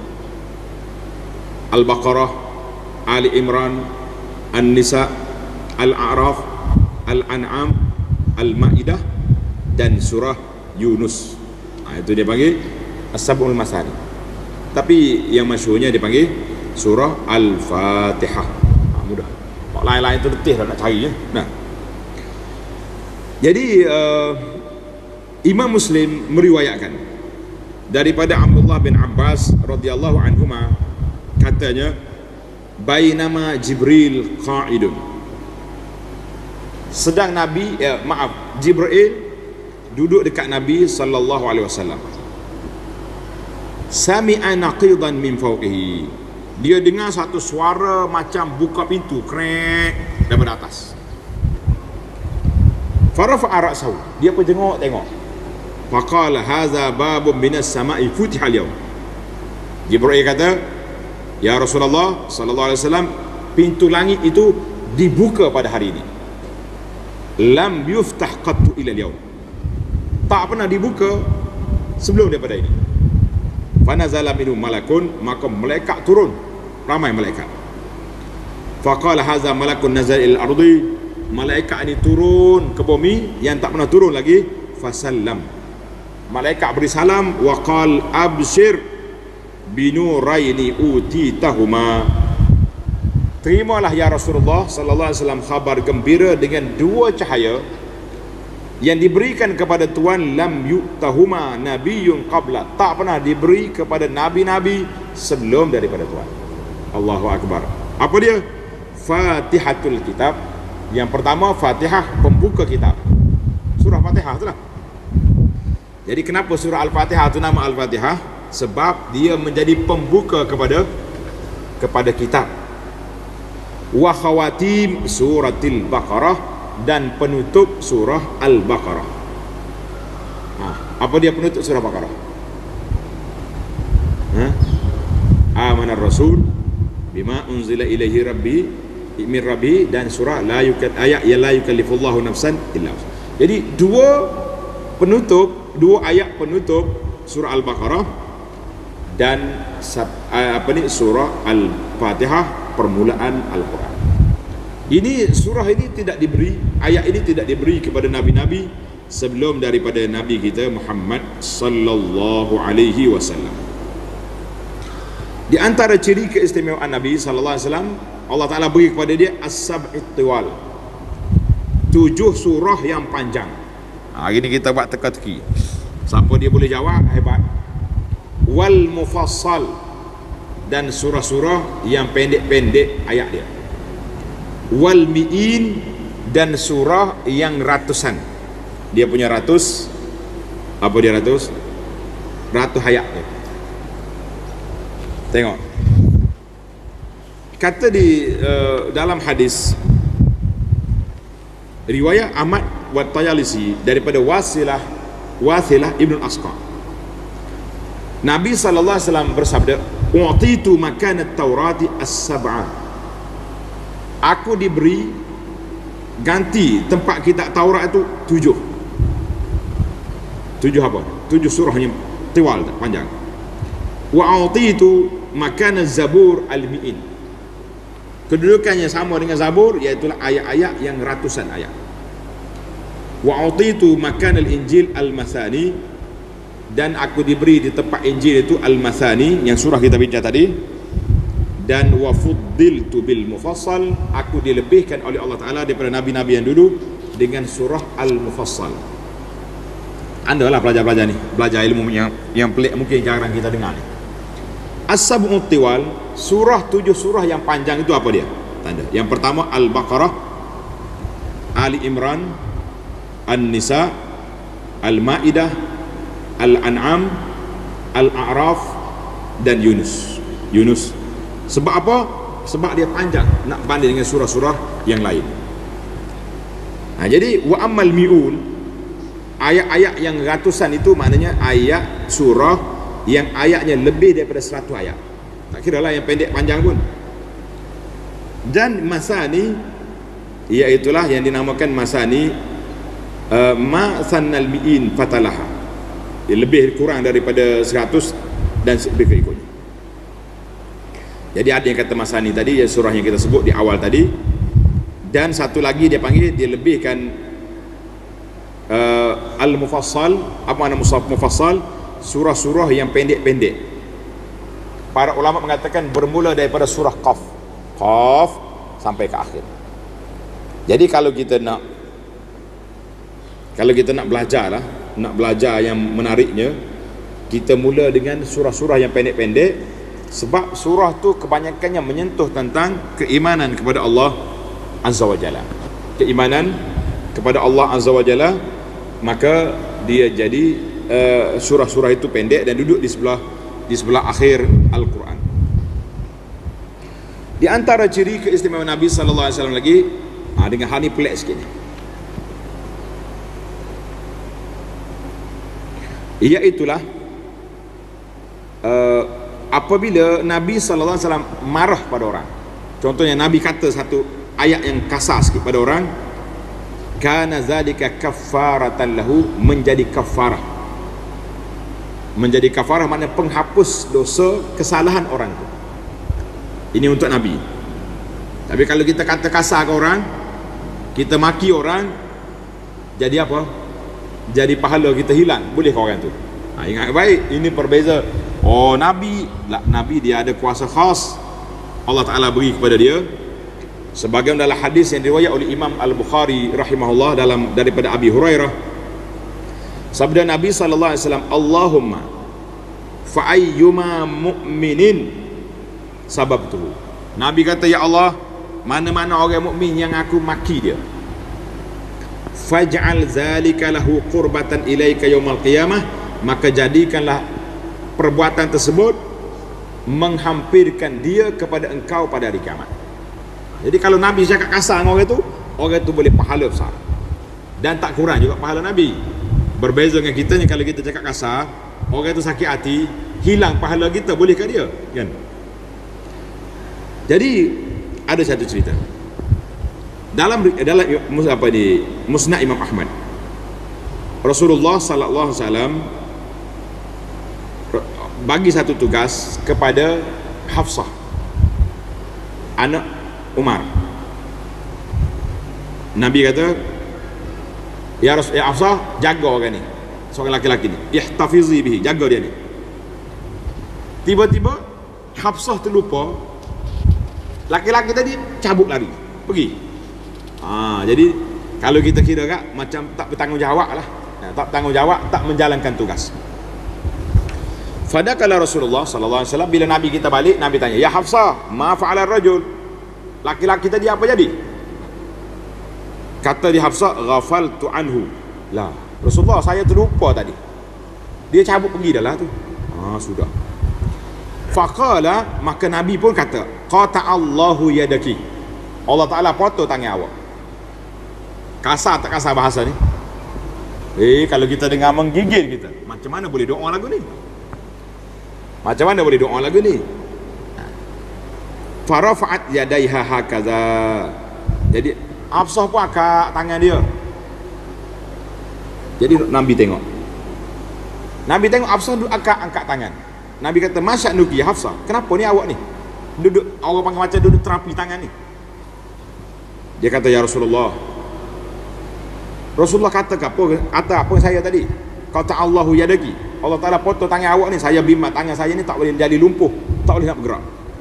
Al-Baqarah, Ali Imran, An-Nisa, Al-A'raf, Al-An'am, Al-Ma'idah dan surah Yunus. Ha, itu dia panggil As-Sab'ul Masani. Tapi yang masyhurnya dipanggil surah Al-Fatihah. Ha, mudah. Pak lain-lain tu letih nak cari ya. Nah. Jadi uh, Imam Muslim meriwayatkan daripada Abdullah bin Abbas radhiyallahu anhuma, katanya bainama Jibril qa'idun, sedang Nabi eh, maaf Jibril duduk dekat Nabi sallallahu alaihi wasallam. Sami'a naqidan min fawqihi, dia dengar satu suara macam buka pintu krek daripada atas. Farafa'a ra'sahu, dia pun jenguk tengok. Faqala hadza babun minas sama'i futiha al-yawm. Jibril kata, ya Rasulullah sallallahu alaihi wasallam, pintu langit itu dibuka pada hari ini. Lam yuftah qattu ila al-yawm, tak pernah dibuka sebelum daripada ini. Fanazala minhum malakun, maka malaikat turun, ramai malaikat. Faqala hadza malakun nazal ila al-ardi, malaikat ini turun ke bumi yang tak pernah turun lagi. Fasallam, malaikat beri salam. Wa qal abshir binuraini utitahuma, terimalah ya Rasulullah sallallahu alaihi wasallam khabar gembira dengan dua cahaya yang diberikan kepada Tuhan. Lam yu'tahuma nabiyyun qabla, tak pernah diberi kepada nabi-nabi sebelum daripada Tuhan. Allahu Akbar. Apa dia? Fatihatul Kitab. Yang pertama Fatihah, pembuka kitab. Surah Fatihah itulah. Jadi kenapa surah Al-Fatihah itu nama Al-Fatihah? Sebab dia menjadi pembuka kepada kepada kitab. Wa khawatim suratil Baqarah, dan penutup surah Al-Baqarah. Ha, apa dia penutup surah Baqarah? ha? Amanar Rasul bima unzila ilaihi rabbi min rabbi, dan surah la yukal ayat ya la yukallifullahu nafsan illa wus'aha. Jadi dua penutup, dua ayat penutup surah Al-Baqarah dan apa ni surah Al-Fatihah permulaan Al-Quran. Ini surah ini tidak diberi, ayat ini tidak diberi kepada nabi-nabi sebelum daripada nabi kita Muhammad sallallahu alaihi wasallam. Di antara ciri keistimewaan Nabi sallallahu alaihi wasallam, Allah Taala beri kepada dia as-sab'ut tiwal, tujuh surah yang panjang. Hari ni kita buat teka-teki. Siapa dia boleh jawab, hebat. Wal mufassal, dan surah-surah yang pendek-pendek ayat dia. Wal mi'in, dan surah yang ratusan. Dia punya ratus, apa dia ratus? Ratus ayat dia. Tengok. Kata di uh, dalam hadis riwayat Ahmad wa Tayalisi daripada Wasilah Wasilah Ibn Asqa, Nabi sallallahu alaihi wasallam bersabda, "U'titu makan at-Taurati as-sab'a." Aku diberi ganti tempat kitab Taurat itu tujuh. Tujuh apa? Tujuh surah yang tiwal, panjang. Wa u'titu makan az-Zabur al-mi'in. Kedudukannya sama dengan Zabur, iaitu ayat-ayat yang ratusan ayat. Wa utitu makan al-Injil al-Mathani, dan aku diberi di tempat Injil itu al-Mathani yang surah kita bincang tadi. Dan wa fuddiltu bil mufassal, aku dilebihkan oleh Allah Taala daripada nabi-nabi yang dulu dengan surah al-Mufassal. Anda lah pelajar-pelajar ni, belajar ilmu yang yang pelik mungkin jarang kita dengar ni. As-sab'ut tiwal, surah tujuh surah yang panjang itu apa dia? Tanda. Yang pertama Al-Baqarah, Ali Imran, An-Nisa, Al-Maidah, Al-An'am, Al-A'raf, dan Yunus. Yunus. Sebab apa? Sebab dia panjang, nak banding dengan surah-surah yang lain. Nah, jadi wa ammal mi'un, ayat-ayat yang ratusan itu maknanya ayat surah yang ayatnya lebih daripada seratus ayat. Tak kira lah yang pendek panjang pun. Dan masani, iaitulah yang dinamakan masani, uh, ma sannal mi'in fatalaha, lebih kurang daripada seratus dan lebih berikutnya. Jadi ada yang kata masani tadi, ya surah yang kita sebut di awal tadi. Dan satu lagi dia panggil, dia lebihkan uh, al-mufassal. Apa makna mufassal? Surah-surah yang pendek-pendek. Para ulama mengatakan bermula daripada surah Qaf, Qaf sampai ke akhir. Jadi kalau kita nak kalau kita nak belajar lah, nak belajar yang menariknya, kita mula dengan surah-surah yang pendek-pendek, sebab surah tu kebanyakannya menyentuh tentang keimanan kepada Allah Azza wa Jalla. Keimanan kepada Allah Azza wa Jalla, maka dia jadi Uh, surah-surah itu pendek dan duduk di sebelah di sebelah akhir Al-Quran. Di antara ciri keistimewaan Nabi sallallahu alaihi wasallam lagi, ha, dengan hal ni pelik sikit ni, iaitulah uh, apabila Nabi sallallahu alaihi wasallam marah pada orang. Contohnya Nabi kata satu ayat yang kasar sikit pada orang, kana zalika kaffaratan lahu, menjadi kafarah. Menjadi kafarah maknanya penghapus dosa kesalahan orang itu. Ini untuk Nabi. Tapi kalau kita kata kasar ke orang, kita maki orang, jadi apa? Jadi pahala kita hilang. Boleh ke orang tu? Ha, ingat baik, ini perbeza. Oh, Nabi, lah, Nabi dia ada kuasa khas, Allah Ta'ala beri kepada dia. Sebagian dalam hadis yang diriwayat oleh Imam Al-Bukhari rahimahullah dalam daripada Abi Hurairah, sabda Nabi sallallahu alaihi wasallam, Allahumma fa ayyuma mu'minin sababtuhu. Nabi kata, ya Allah, mana-mana orang mukmin yang aku maki dia, faj'al zalika lahu qurbatan ilaika yaumal qiyamah, maka jadikanlah perbuatan tersebut menghampirkan dia kepada engkau pada hari kiamat. Jadi kalau Nabi cakap kasar dengan orang itu, orang itu boleh pahala besar, dan tak kurang juga pahala Nabi. Berbeza dengan kita ni, kalau kita cakap kasar, orang itu sakit hati, hilang pahala kita, boleh ke dia? Kan? Jadi ada satu cerita dalam dalam apa di Musnad Imam Ahmad, Rasulullah sallallahu alaihi wasallam bagi satu tugas kepada Hafsah anak Umar. Nabi kata, ya Rasul, ya Hafsah, jaga orang ni, seorang laki-laki ni, ihtafizi bihi, jaga dia ni. Tiba-tiba Hafsah terlupa, laki-laki tadi cabut lari pergi. Ha, jadi kalau kita kira kak macam tak bertanggungjawab lah, tak bertanggungjawab, tak menjalankan tugas. Fadakala Rasulullah sallallahu alaihi wasallam, bila Nabi kita balik, Nabi tanya, ya Hafsah, ma fa'ala rajul, laki-laki tadi apa jadi? Kata di Hafsah, ghafaltu anhu. Lah, Rasulullah, saya terlupa tadi, dia cabut pergi dah lah tu. Ha, sudah. Faqala, maka Nabi pun kata, qata'allahu yadaki, Allah Ta'ala potong tangan awak. Kasar tak kasar bahasa ni? Eh, kalau kita dengar menggigil kita, macam mana boleh doa lagu ni? Macam mana boleh doa lagu ni? Farafa'at yadaiha hakaza. Jadi Hafsah pun angkat tangan dia. Jadi Nabi tengok, Nabi tengok Hafsah angkat angkat tangan. Nabi kata, masya nuki Hafsah, kenapa ni awak ni duduk, orang panggil macam duduk terapi tangan ni? Dia kata, ya Rasulullah, Rasulullah kata apa, kata apa saya tadi? Kata Allahu yadaki, Allah Ta'ala potong tangan awak ni. Saya bimbang tangan saya ni tak boleh jadi lumpuh, tak boleh nak bergerak.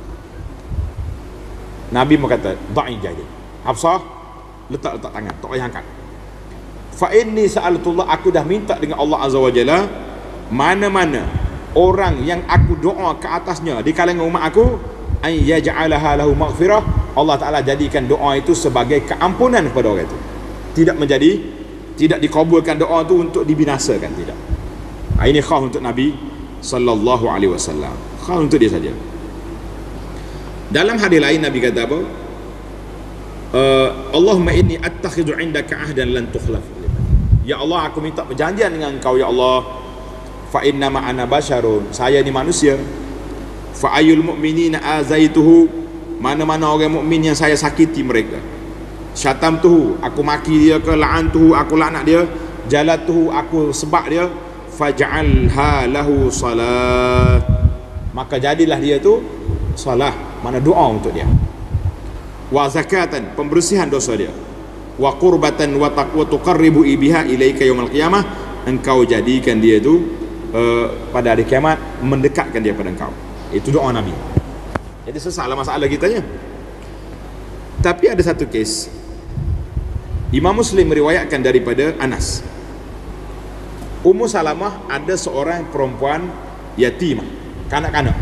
Nabi pun kata, da'i jadi Hafsah, letak letak tangan, tak payah angkat. Fa inni sa'altullah, aku dah minta dengan Allah Azza wa Jalla, mana-mana orang yang aku doa ke atasnya di kalangan umat aku, ay yaj'alaha lahu maghfirah, Allah Ta'ala jadikan doa itu sebagai keampunan kepada orang itu. Tidak menjadi, tidak dikabulkan doa itu untuk dibinasakan, tidak. Ini khas untuk Nabi sallallahu alaihi wasallam, khas untuk dia saja. Dalam hadis lain Nabi kata apa? Uh, Allahumma inni attakhidhu indaka ahdan lan tukhlaf. Ya Allah, aku minta perjanjian dengan engkau ya Allah. Fa inna ma ana basyarun, saya ni manusia. Fa ayul mu'minina azaituhu, mana-mana orang mukmin yang saya sakiti mereka. Syatamtuhu, aku maki dia ke, la'antuhu, aku laknat dia, jalatuhu, aku sebab dia, faj'alha lahu salat, maka jadilah dia tu salah, mana doa untuk dia. Wa zakatan, pembersihan dosa dia. Wa qurbatan wa taqwa tuqarribu biha ilaika yaumil qiyamah, engkau jadikan dia tu uh, pada hari kiamat mendekatkan dia pada engkau. Itu doa Nabi. Jadi selesailah masalah kita nya. Tapi ada satu kes, Imam Muslim meriwayatkan daripada Anas, Ummu Salamah ada seorang perempuan yatimah, kanak-kanak.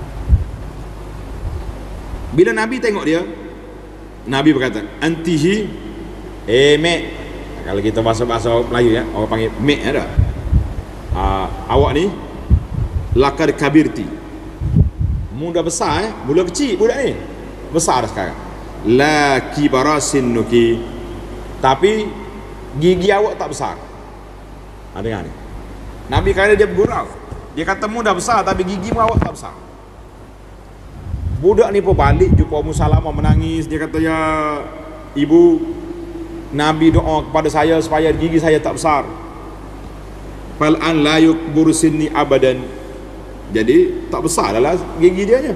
Bila Nabi tengok dia, Nabi berkata, antihi, eh mek, kalau kita bahasa-bahasa Melayu ya, orang panggil mek ada. Uh, awak ni lakad kabirti, muda besar eh, mula kecil budak ni, besar dah sekarang. La kibara sinnuki, tapi gigi awak tak besar. Ha, dengar ni, Nabi kata dia bergurau, dia kata muda besar tapi gigi awak tak besar. Budak ni pun balik jumpa Ummu Salamah menangis. Dia kata, ya ibu, Nabi doa kepada saya supaya gigi saya tak besar. Fal'an la yukbur sinni abadan, jadi tak besar lah gigi dia nya.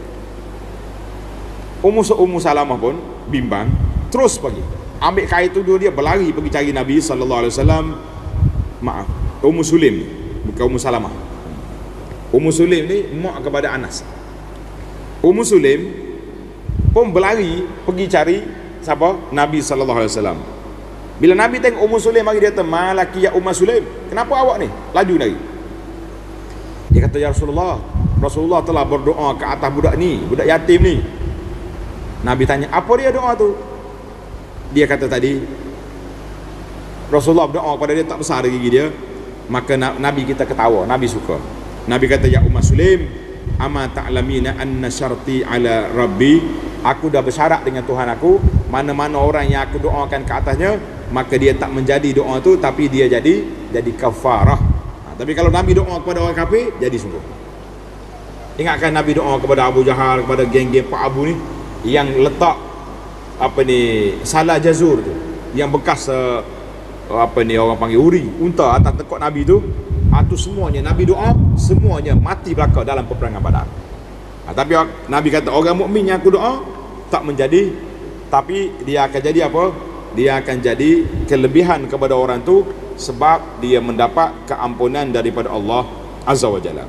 Ummu Ummu Salamah pun bimbang, terus pergi ambil kain tuduh dia, berlari pergi cari Nabi sallallahu alaihi wasallam. Maaf, Ummu Sulaim, bukan Ummu Salamah. Ummu Sulaim ni mak kepada Anas. Ummu Sulaim pun berlari pergi cari siapa? Nabi sallallahu alaihi wasallam. Bila Nabi tengok Ummu Sulaim mari dia kata, malaki ya Ummu Sulaim, kenapa awak ni laju lari? Dia kata, ya Rasulullah, Rasulullah telah berdoa ke atas budak ni, budak yatim ni. Nabi tanya, apa dia doa tu? Dia kata tadi, Rasulullah berdoa kepada dia tak besar gigi dia. Maka Nabi kita ketawa, Nabi suka. Nabi kata, ya Ummu Sulaim, ama ta'lamina anna syarti ala rabbi, aku dah bersyarat dengan Tuhan aku, mana-mana orang yang aku doakan ke atasnya, maka dia tak menjadi doa tu, tapi dia jadi jadi kafarah. Ha, tapi kalau Nabi doa kepada orang kafir, jadi sungguh. Ingatkan Nabi doa kepada Abu Jahal, kepada geng-geng Pak Abu ni yang letak apa ni salah jazur tu, yang bekas uh, apa ni orang panggil uri, unta atas tekuk Nabi tu. Itu semuanya Nabi doa, semuanya mati belaka dalam peperangan Badar. Ha, tapi Nabi kata orang mukmin yang aku doa tak menjadi, tapi dia akan jadi apa? Dia akan jadi kelebihan kepada orang tu sebab dia mendapat keampunan daripada Allah Azza wa Jalla.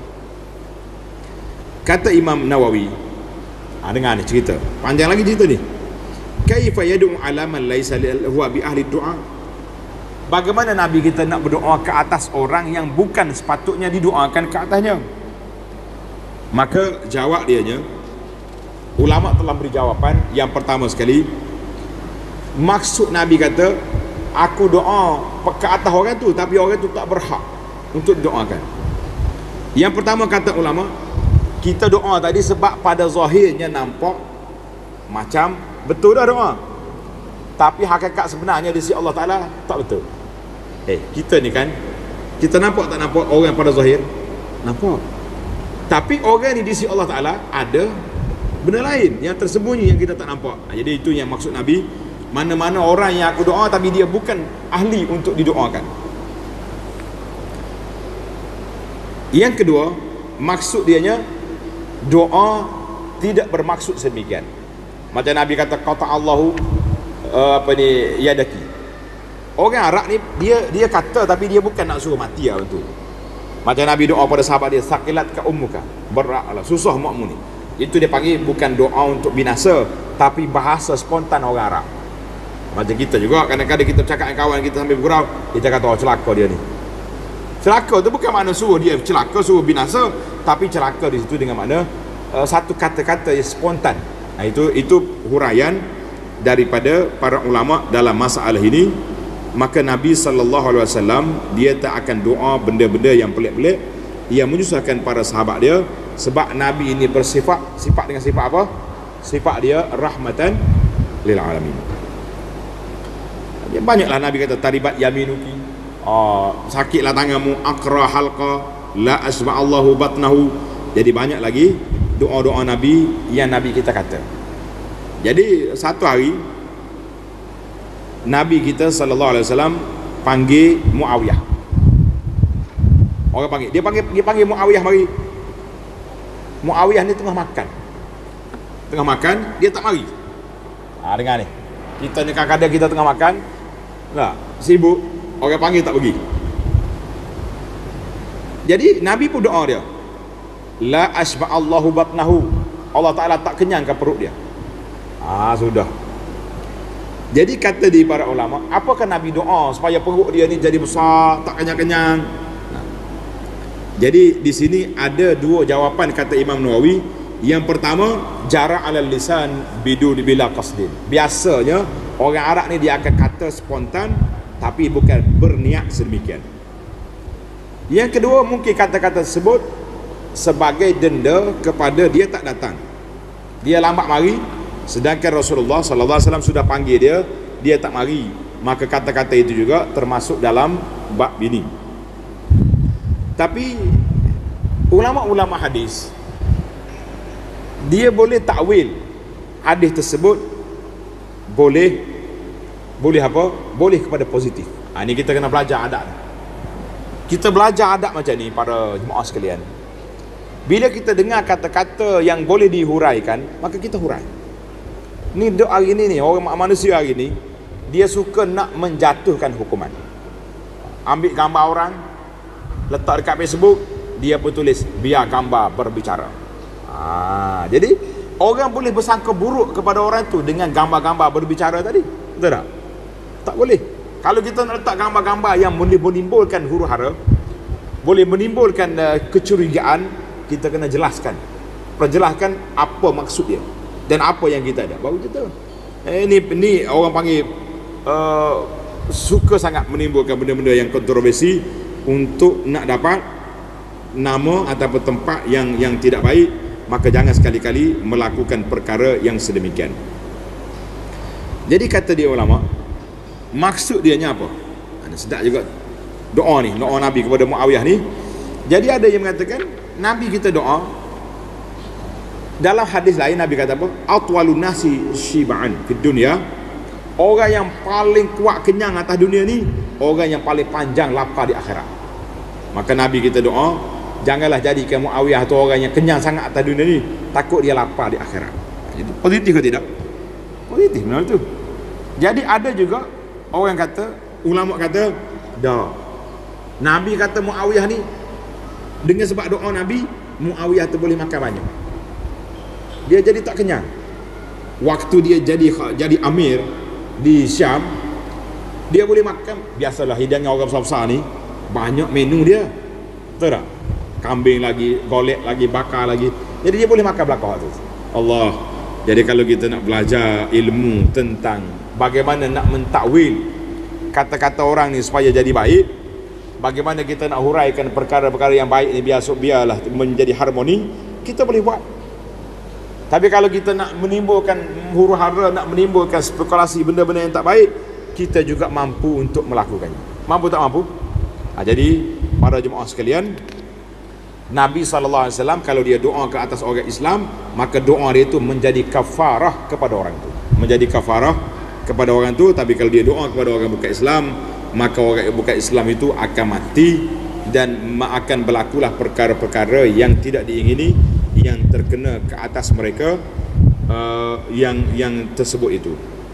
Kata Imam Nawawi, ha, dengar ni cerita, panjang lagi cerita ni. Kaifa yad'u ala man laysa huwa bi ahli du'a? Bagaimana Nabi kita nak berdoa ke atas orang yang bukan sepatutnya didoakan ke atasnya? Maka jawab dianya, ulama telah beri jawapan. Yang pertama sekali, maksud Nabi kata aku doa ke atas orang tu, tapi orang tu tak berhak untuk didoakan. Yang pertama kata ulama, kita doa tadi sebab pada zahirnya nampak macam betul dah doa, tapi hakikat sebenarnya di sisi Allah Ta'ala tak betul. Eh, kita ni kan, kita nampak tak nampak orang pada zahir? Nampak. Tapi orang ni di sisi Allah Ta'ala ada benda lain yang tersembunyi yang kita tak nampak. Jadi itu yang maksud Nabi, mana-mana orang yang aku doa tapi dia bukan ahli untuk didoakan. Yang kedua, maksud dianya doa tidak bermaksud sedemikian. Macam Nabi kata kata Allahu uh, apa ni yadaki. Orang Arab ni dia dia kata tapi dia bukan nak suruh mati lah tu. Macam Nabi doa pada sahabat dia, saqilat ka ummuka, beratlah susah makmu ni. Itu dia panggil bukan doa untuk binasa, tapi bahasa spontan orang Arab. Macam kita juga kadang-kadang kita bercakap dengan kawan kita sambil bergurau, kita kata oh celaka dia ni. Celaka tu bukan makna suruh dia celaka, suruh binasa, tapi celaka di situ dengan makna uh, satu kata-kata yang spontan. Nah, itu itu huraian daripada para ulama dalam masalah ini. Maka Nabi sallallahu alaihi wasallam dia tak akan doa benda-benda yang pelik-pelik yang menyusahkan para sahabat dia, sebab Nabi ini bersifat sifat dengan sifat apa? Sifat dia rahmatan lil alamin. Dia banyaklah Nabi kata taribat yaminuki, oh, sakitlah tanganmu, akra halqa, la asma Allahu batnahu. Jadi banyak lagi doa-doa Nabi yang Nabi kita kata. Jadi satu hari Nabi kita sallallahu alaihi wasallam panggil Muawiyah. Orang panggil, dia panggil dia panggil Muawiyah mari. Muawiyah ni tengah makan. Tengah makan, dia tak mari. Ah, dengar ni. Kita ni kadang-kadang kita tengah makan, nah, sibuk, orang panggil tak pergi. Jadi Nabi pun doa dia. La asba Allahu batnahu. Allah Taala tak kenyangkan perut dia. Ah, sudah. Jadi kata di para ulama, apakah Nabi doa supaya perut dia ni jadi besar, tak kenyang-kenyang? Nah. Jadi di sini ada dua jawapan kata Imam Nawawi. Yang pertama, jara' alal lisan bidun bila qasdin. Biasanya orang Arab ni dia akan kata spontan tapi bukan berniat sedemikian. Yang kedua, mungkin kata-kata tersebut sebagai denda kepada dia tak datang. Dia lambat mari, sedangkan Rasulullah sallallahu alaihi wasallam sudah panggil dia, dia tak mari. Maka kata-kata itu juga termasuk dalam bab ini. Tapi ulama-ulama hadis dia boleh takwil hadis tersebut, boleh boleh apa? Boleh kepada positif. Ha, ini kita kena belajar adab. Kita belajar adab macam ni para jemaah sekalian. Bila kita dengar kata-kata yang boleh dihuraikan, maka kita hurai. Ni doa hari ni ni, orang manusia hari ni dia suka nak menjatuhkan hukuman. Ambil gambar orang, letak dekat Facebook, dia pun tulis biar gambar berbicara. Ha, jadi orang boleh bersangka buruk kepada orang tu dengan gambar-gambar berbicara tadi. Betul tak? Tak boleh. Kalau kita nak letak gambar-gambar yang boleh menimbulkan huru-hara, boleh menimbulkan uh, kecurigaan, kita kena jelaskan. Perjelaskan apa maksud dia dan apa yang kita ada, baru kita eh, ni, ni orang panggil uh, suka sangat menimbulkan benda-benda yang kontroversi untuk nak dapat nama ataupun tempat yang yang tidak baik. Maka jangan sekali-kali melakukan perkara yang sedemikian. Jadi kata dia ulama, maksud dianya apa? Ada sedap juga doa ni, doa Nabi kepada Muawiyah ni. Jadi ada yang mengatakan Nabi kita doa Dalam hadis lain Nabi kata apa? Atwalun nasi shiba'an fid dunya. Orang yang paling kuat kenyang atas dunia ni, orang yang paling panjang lapar di akhirat. Maka Nabi kita doa, janganlah jadikan Muawiyah tu orang yang kenyang sangat atas dunia ni, takut dia lapar di akhirat. Itu positif ke tidak? Positif benar tu. Jadi ada juga orang yang kata, ulama kata, dah Nabi kata Muawiyah ni, dengan sebab doa Nabi, Muawiyah tu boleh makan banyak. Dia jadi tak kenyang. Waktu dia jadi jadi amir di Syam, dia boleh makan, biasalah hidangnya orang besar-besar ni, banyak menu dia, betul tak? Kambing lagi, golek lagi, bakar lagi, jadi dia boleh makan belakang tu. Allah. Jadi kalau kita nak belajar ilmu tentang bagaimana nak mentakwil kata-kata orang ni supaya jadi baik, bagaimana kita nak huraikan perkara-perkara yang baik ni biar biarlah menjadi harmoni, kita boleh buat. Tapi kalau kita nak menimbulkan huru-hara, nak menimbulkan spekulasi benda-benda yang tak baik, kita juga mampu untuk melakukannya. Mampu tak mampu? Ha, jadi para jemaah sekalian, Nabi sallallahu alaihi wasallam kalau dia doa ke atas orang Islam, maka doa dia itu menjadi kafarah kepada orang itu. Menjadi kafarah kepada orang itu. Tapi kalau dia doa kepada orang bukan Islam, maka orang bukan Islam itu akan mati dan akan berlakulah perkara-perkara yang tidak diingini, yang terkena ke atas mereka, uh, yang yang tersebut itu.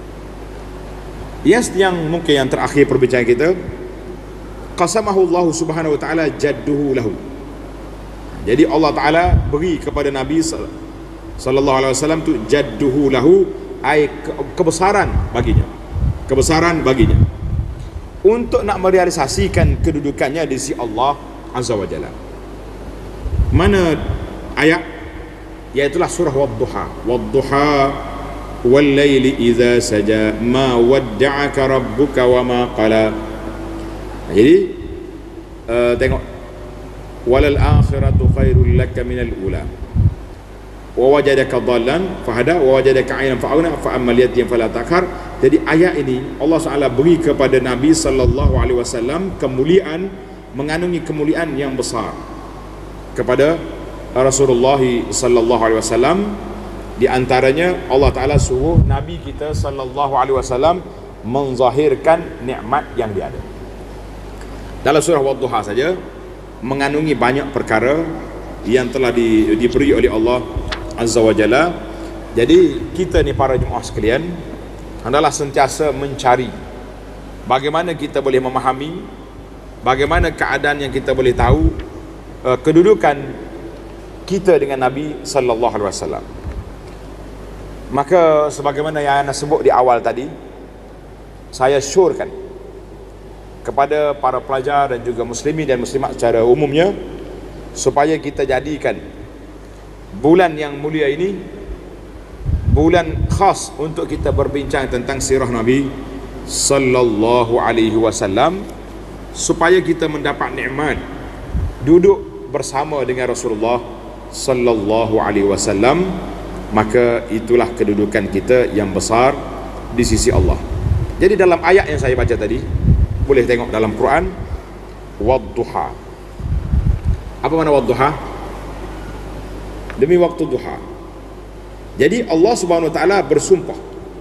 Yes, yang mungkin yang terakhir perbincangan kita, qasamahu Allah Subhanahu wa taala jadduhu lahu. Jadi Allah Taala beri kepada Nabi sallallahu alaihi wasallam tu jadduhu lahu, ai kebesaran baginya. Kebesaran baginya. Untuk nak merealisasikan kedudukannya di sisi Allah Azza wa Jalla. Mana ayat? Iaitulah surah Wadduha. Wadduha wal laili idza saja ma wadda'aka rabbuka wa ma qala. Jadi uh, tengok, walal akhiratu khairul laka minal ula wa wajadaka dhallan fahada wa wajadaka 'ainan fa'aghna fa ammal yatim fala takhar. Jadi ayat ini Allah subhanahu wa taala beri kepada Nabi sallallahu alaihi wasallam kemuliaan, mengandungi kemuliaan yang besar kepada Rasulullah sallallahu alaihi wasallam. Di antaranya Allah Taala suruh Nabi kita sallallahu alaihi wasallam menzahirkan nikmat yang dia ada. Dalam surah Wadduha saja mengandungi banyak perkara yang telah di, diberi oleh Allah Azza wa Jalla. Jadi kita ni para jemaah sekalian adalah sentiasa mencari bagaimana kita boleh memahami, bagaimana keadaan yang kita boleh tahu uh, kedudukan kita dengan Nabi sallallahu alaihi wasallam. Maka sebagaimana yang saya sebut di awal tadi, saya syorkan kepada para pelajar dan juga muslimin dan muslimat secara umumnya, supaya kita jadikan bulan yang mulia ini bulan khas untuk kita berbincang tentang sirah Nabi sallallahu alaihi wasallam, supaya kita mendapat nikmat duduk bersama dengan Rasulullah sallallahu alaihi wasallam. Maka itulah kedudukan kita yang besar di sisi Allah. Jadi dalam ayat yang saya baca tadi, boleh tengok dalam Quran, Wadduha. Apa makna Wadduha? Demi waktu duha. Jadi Allah Subhanahu wa taala bersumpah.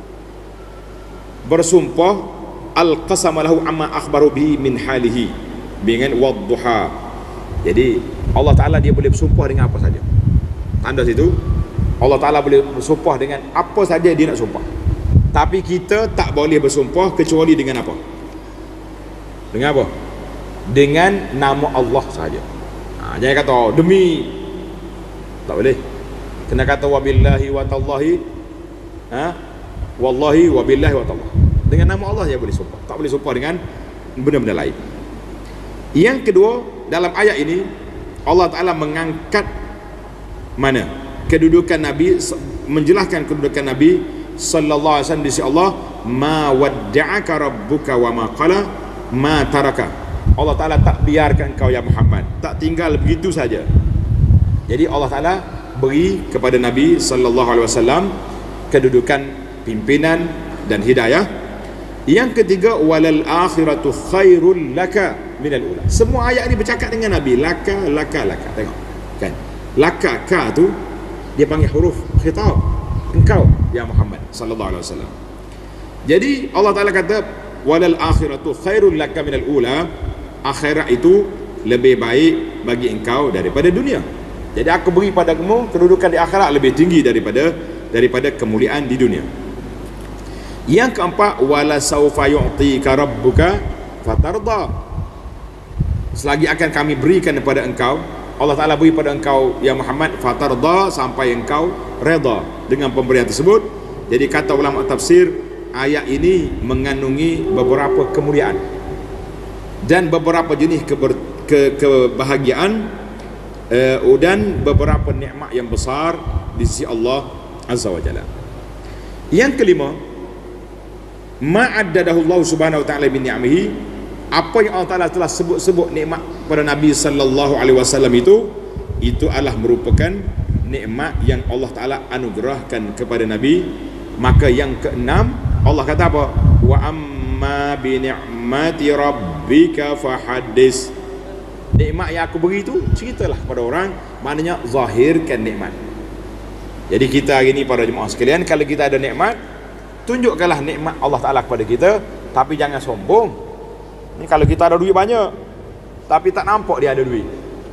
Bersumpah al-qasama lahu amma akhbaru bihi min halihi dengan Wadduha. Jadi Allah Taala dia boleh bersumpah dengan apa saja. Tanda situ Allah Ta'ala boleh bersumpah dengan apa saja dia nak sumpah. Tapi kita tak boleh bersumpah kecuali dengan apa? Dengan apa? Dengan nama Allah sahaja. Ha, jangan kata oh, demi. Tak boleh. Kena kata wabillahi wa tallahi. Ha? Wallahi wabillahi wa tallahi. Dengan nama Allah dia boleh sumpah. Tak boleh sumpah dengan benda-benda lain. Yang kedua, dalam ayat ini Allah Ta'ala mengangkat mana? Kedudukan Nabi, menjelaskan kedudukan Nabi sallallahu alaihi wasallam di sisi Allah. Ma wadda'aka rabbuka wa ma qala ma taraka. Allah Taala tak biarkan kau ya Muhammad, tak tinggal begitu saja. Jadi Allah Taala beri kepada Nabi sallallahu alaihi wasallam kedudukan pimpinan dan hidayah. Yang ketiga, walal akhiratu khairul laka minal ula. Semua ayat ni bercakap dengan Nabi, laka laka laka. Tengok kan, laka ka tu dia panggil huruf khitab, engkau ya Muhammad sallallahu alaihi wasallam. Jadi Allah Taala kata walal akhiratu khairul laka minal ula, akhirat itu lebih baik bagi engkau daripada dunia. Jadi aku beri pada kamu kedudukan di akhirat lebih tinggi daripada daripada kemuliaan di dunia. Yang keempat, wala saufa yu'tika rabbuka fatarda, selagi akan kami berikan kepada engkau, Allah Ta'ala beri pada engkau ya Muhammad, fatarda, sampai engkau reda dengan pemberian tersebut. Jadi kata ulama tafsir, ayat ini mengandungi beberapa kemuliaan dan beberapa jenis keber, ke, kebahagiaan uh, dan beberapa nikmat yang besar di sisi Allah Azza wa Jalla. Yang kelima, ma'addadahu Allah subhanahu wa ta'ala min ni'amihi, apa yang Allah Ta'ala telah sebut-sebut nikmat pada Nabi sallallahu alaihi wasallam itu, itu adalah merupakan nikmat yang Allah Ta'ala anugerahkan kepada Nabi. Maka yang keenam, Allah kata apa? Wa amma bi ni'mati rabbika fahaddis, nikmat yang aku beri itu ceritalah pada orang, maknanya zahirkan nikmat. Jadi kita hari ni para jemaah sekalian, kalau kita ada nikmat, tunjukkanlah nikmat Allah Ta'ala kepada kita, tapi jangan sombong. Ni kalau kita ada duit banyak tapi tak nampak dia ada duit,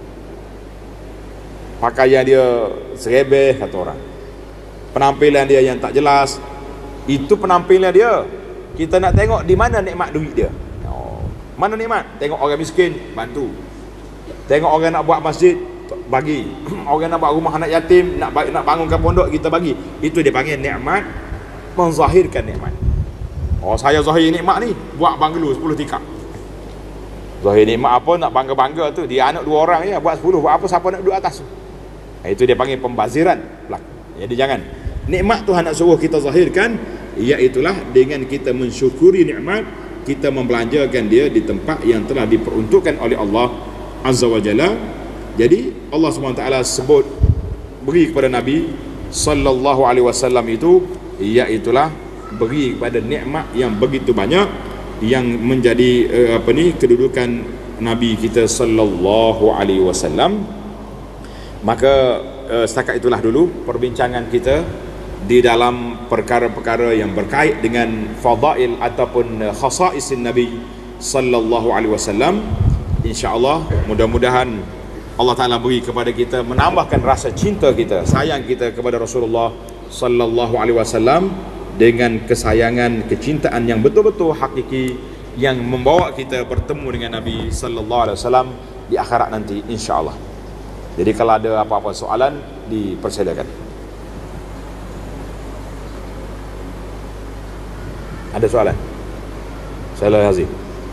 pakaian dia serebeh kata orang, penampilan dia yang tak jelas, itu penampilan dia. Kita nak tengok di mana nikmat duit dia. Oh, mana nikmat? Tengok orang miskin, bantu. Tengok orang nak buat masjid, bagi. Orang nak buat rumah anak yatim, nak nak bangunkan pondok, kita bagi. Itu dia panggil nikmat, menzahirkan nikmat. Oh, saya zahir nikmat ni, buat banglo sepuluh tikar. Zahir nikmat apa, nak bangga-bangga tu, dia anak dua orang je, buat sepuluh, buat apa, siapa nak duduk atas tu. Itu dia panggil pembaziran. Jadi jangan, nikmat Tuhan nak suruh kita zahirkan, iaitulah dengan kita mensyukuri nikmat, kita membelanjakan dia di tempat yang telah diperuntukkan oleh Allah Azza wa Jalla. Jadi Allah subhanahu wa taala sebut beri kepada Nabi sallallahu alaihi wasallam itu, iaitulah beri kepada nikmat yang begitu banyak yang menjadi uh, apa ni kedudukan Nabi kita sallallahu alaihi wasallam. Maka uh, setakat itulah dulu perbincangan kita di dalam perkara-perkara yang berkait dengan fadail ataupun khasaisin Nabi sallallahu alaihi wasallam. Insya-Allah mudah-mudahan Allah Ta'ala beri kepada kita, menambahkan rasa cinta kita, sayang kita kepada Rasulullah sallallahu alaihi wasallam dengan kesayangan, kecintaan yang betul-betul hakiki, yang membawa kita bertemu dengan Nabi sallallahu alaihi wasallam di akhirat nanti insya-Allah. Jadi kalau ada apa-apa soalan, dipersilakan. Ada soalan? Salah Hazim.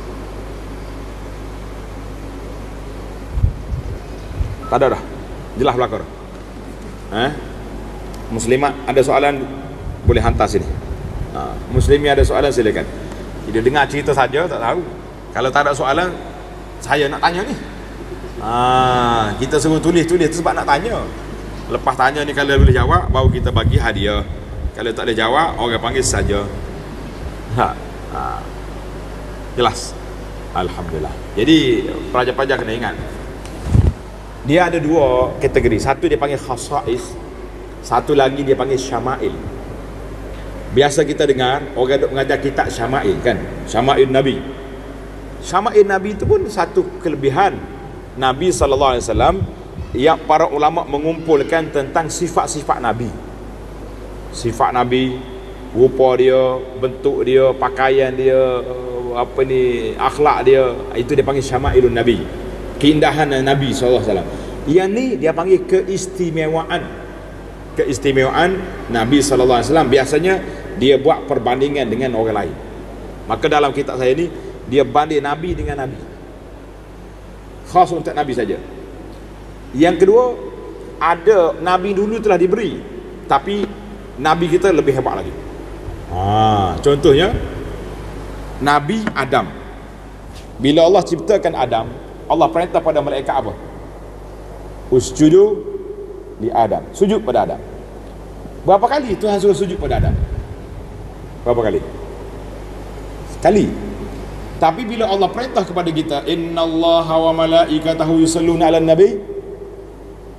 Tak ada dah. Jelas belakang. Eh? Muslimat ada soalan boleh hantar sini. Ha, Muslimi ada soalan silakan. Dia dengar cerita saja tak tahu. Kalau tak ada soalan, saya nak tanya ni. Ha, kita suruh tulis-tulis tu sebab nak tanya. Lepas tanya ni kalau boleh jawab, baru kita bagi hadiah. Kalau tak ada jawab, orang panggil saja. Ha, ha. Jelas. Alhamdulillah. Jadi pelajar-pelajar kena ingat, dia ada dua kategori. Satu dia panggil khasais, satu lagi dia panggil syama'il. Biasa kita dengar orang duk mengajar kitab syama'il kan, syama'il Nabi. Syama'il Nabi itu pun satu kelebihan Nabi sallallahu alaihi wasallam yang para ulama mengumpulkan tentang sifat-sifat Nabi. Sifat Nabi, rupa dia, bentuk dia, pakaian dia, apa ni, akhlak dia, itu dia panggil syama'ilun Nabi. Keindahan Nabi sallallahu alaihi wasallam. Yang ni dia panggil keistimewaan. Keistimewaan Nabi sallallahu alaihi wasallam. Biasanya dia buat perbandingan dengan orang lain. Maka dalam kitab saya ni, dia banding Nabi dengan Nabi. Khas untuk Nabi saja. Yang kedua, ada Nabi dulu telah diberi, tapi Nabi kita lebih hebat lagi. Ha, contohnya Nabi Adam. Bila Allah ciptakan Adam, Allah perintah pada malaikat apa? Usjudu li Adam. Sujud pada Adam. Berapa kali Tuhan suruh sujud pada Adam? Berapa kali? Sekali. Tapi bila Allah perintah kepada kita, innallaha wa malaikatahu yusalluna 'alan nabi,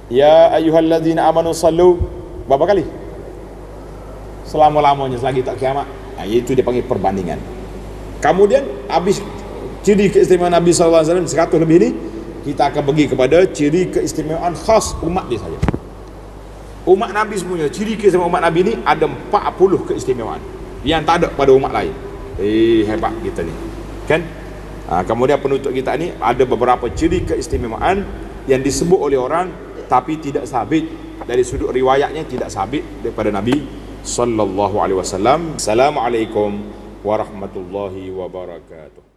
Ya ayyuhallazina amanu sallu berapa kali? Selama-lamanya selagi tak kiamat. Ha, itu dia panggil perbandingan. Kemudian habis ciri keistimewaan Nabi sallallahu alaihi wasallam seratus lebih ni, kita akan pergi kepada ciri keistimewaan khas umat dia saja. Umat Nabi semuanya, ciri keistimewaan umat Nabi ni ada empat puluh keistimewaan yang tak ada pada umat lain. Eh, hebat kita ni, kan? Ha, kemudian penutup kita ni ada beberapa ciri keistimewaan yang disebut oleh orang tapi tidak sabit, dari sudut riwayatnya tidak sabit daripada Nabi sallallahu alaihi wasallam. Assalamualaikum warahmatullahi wabarakatuh.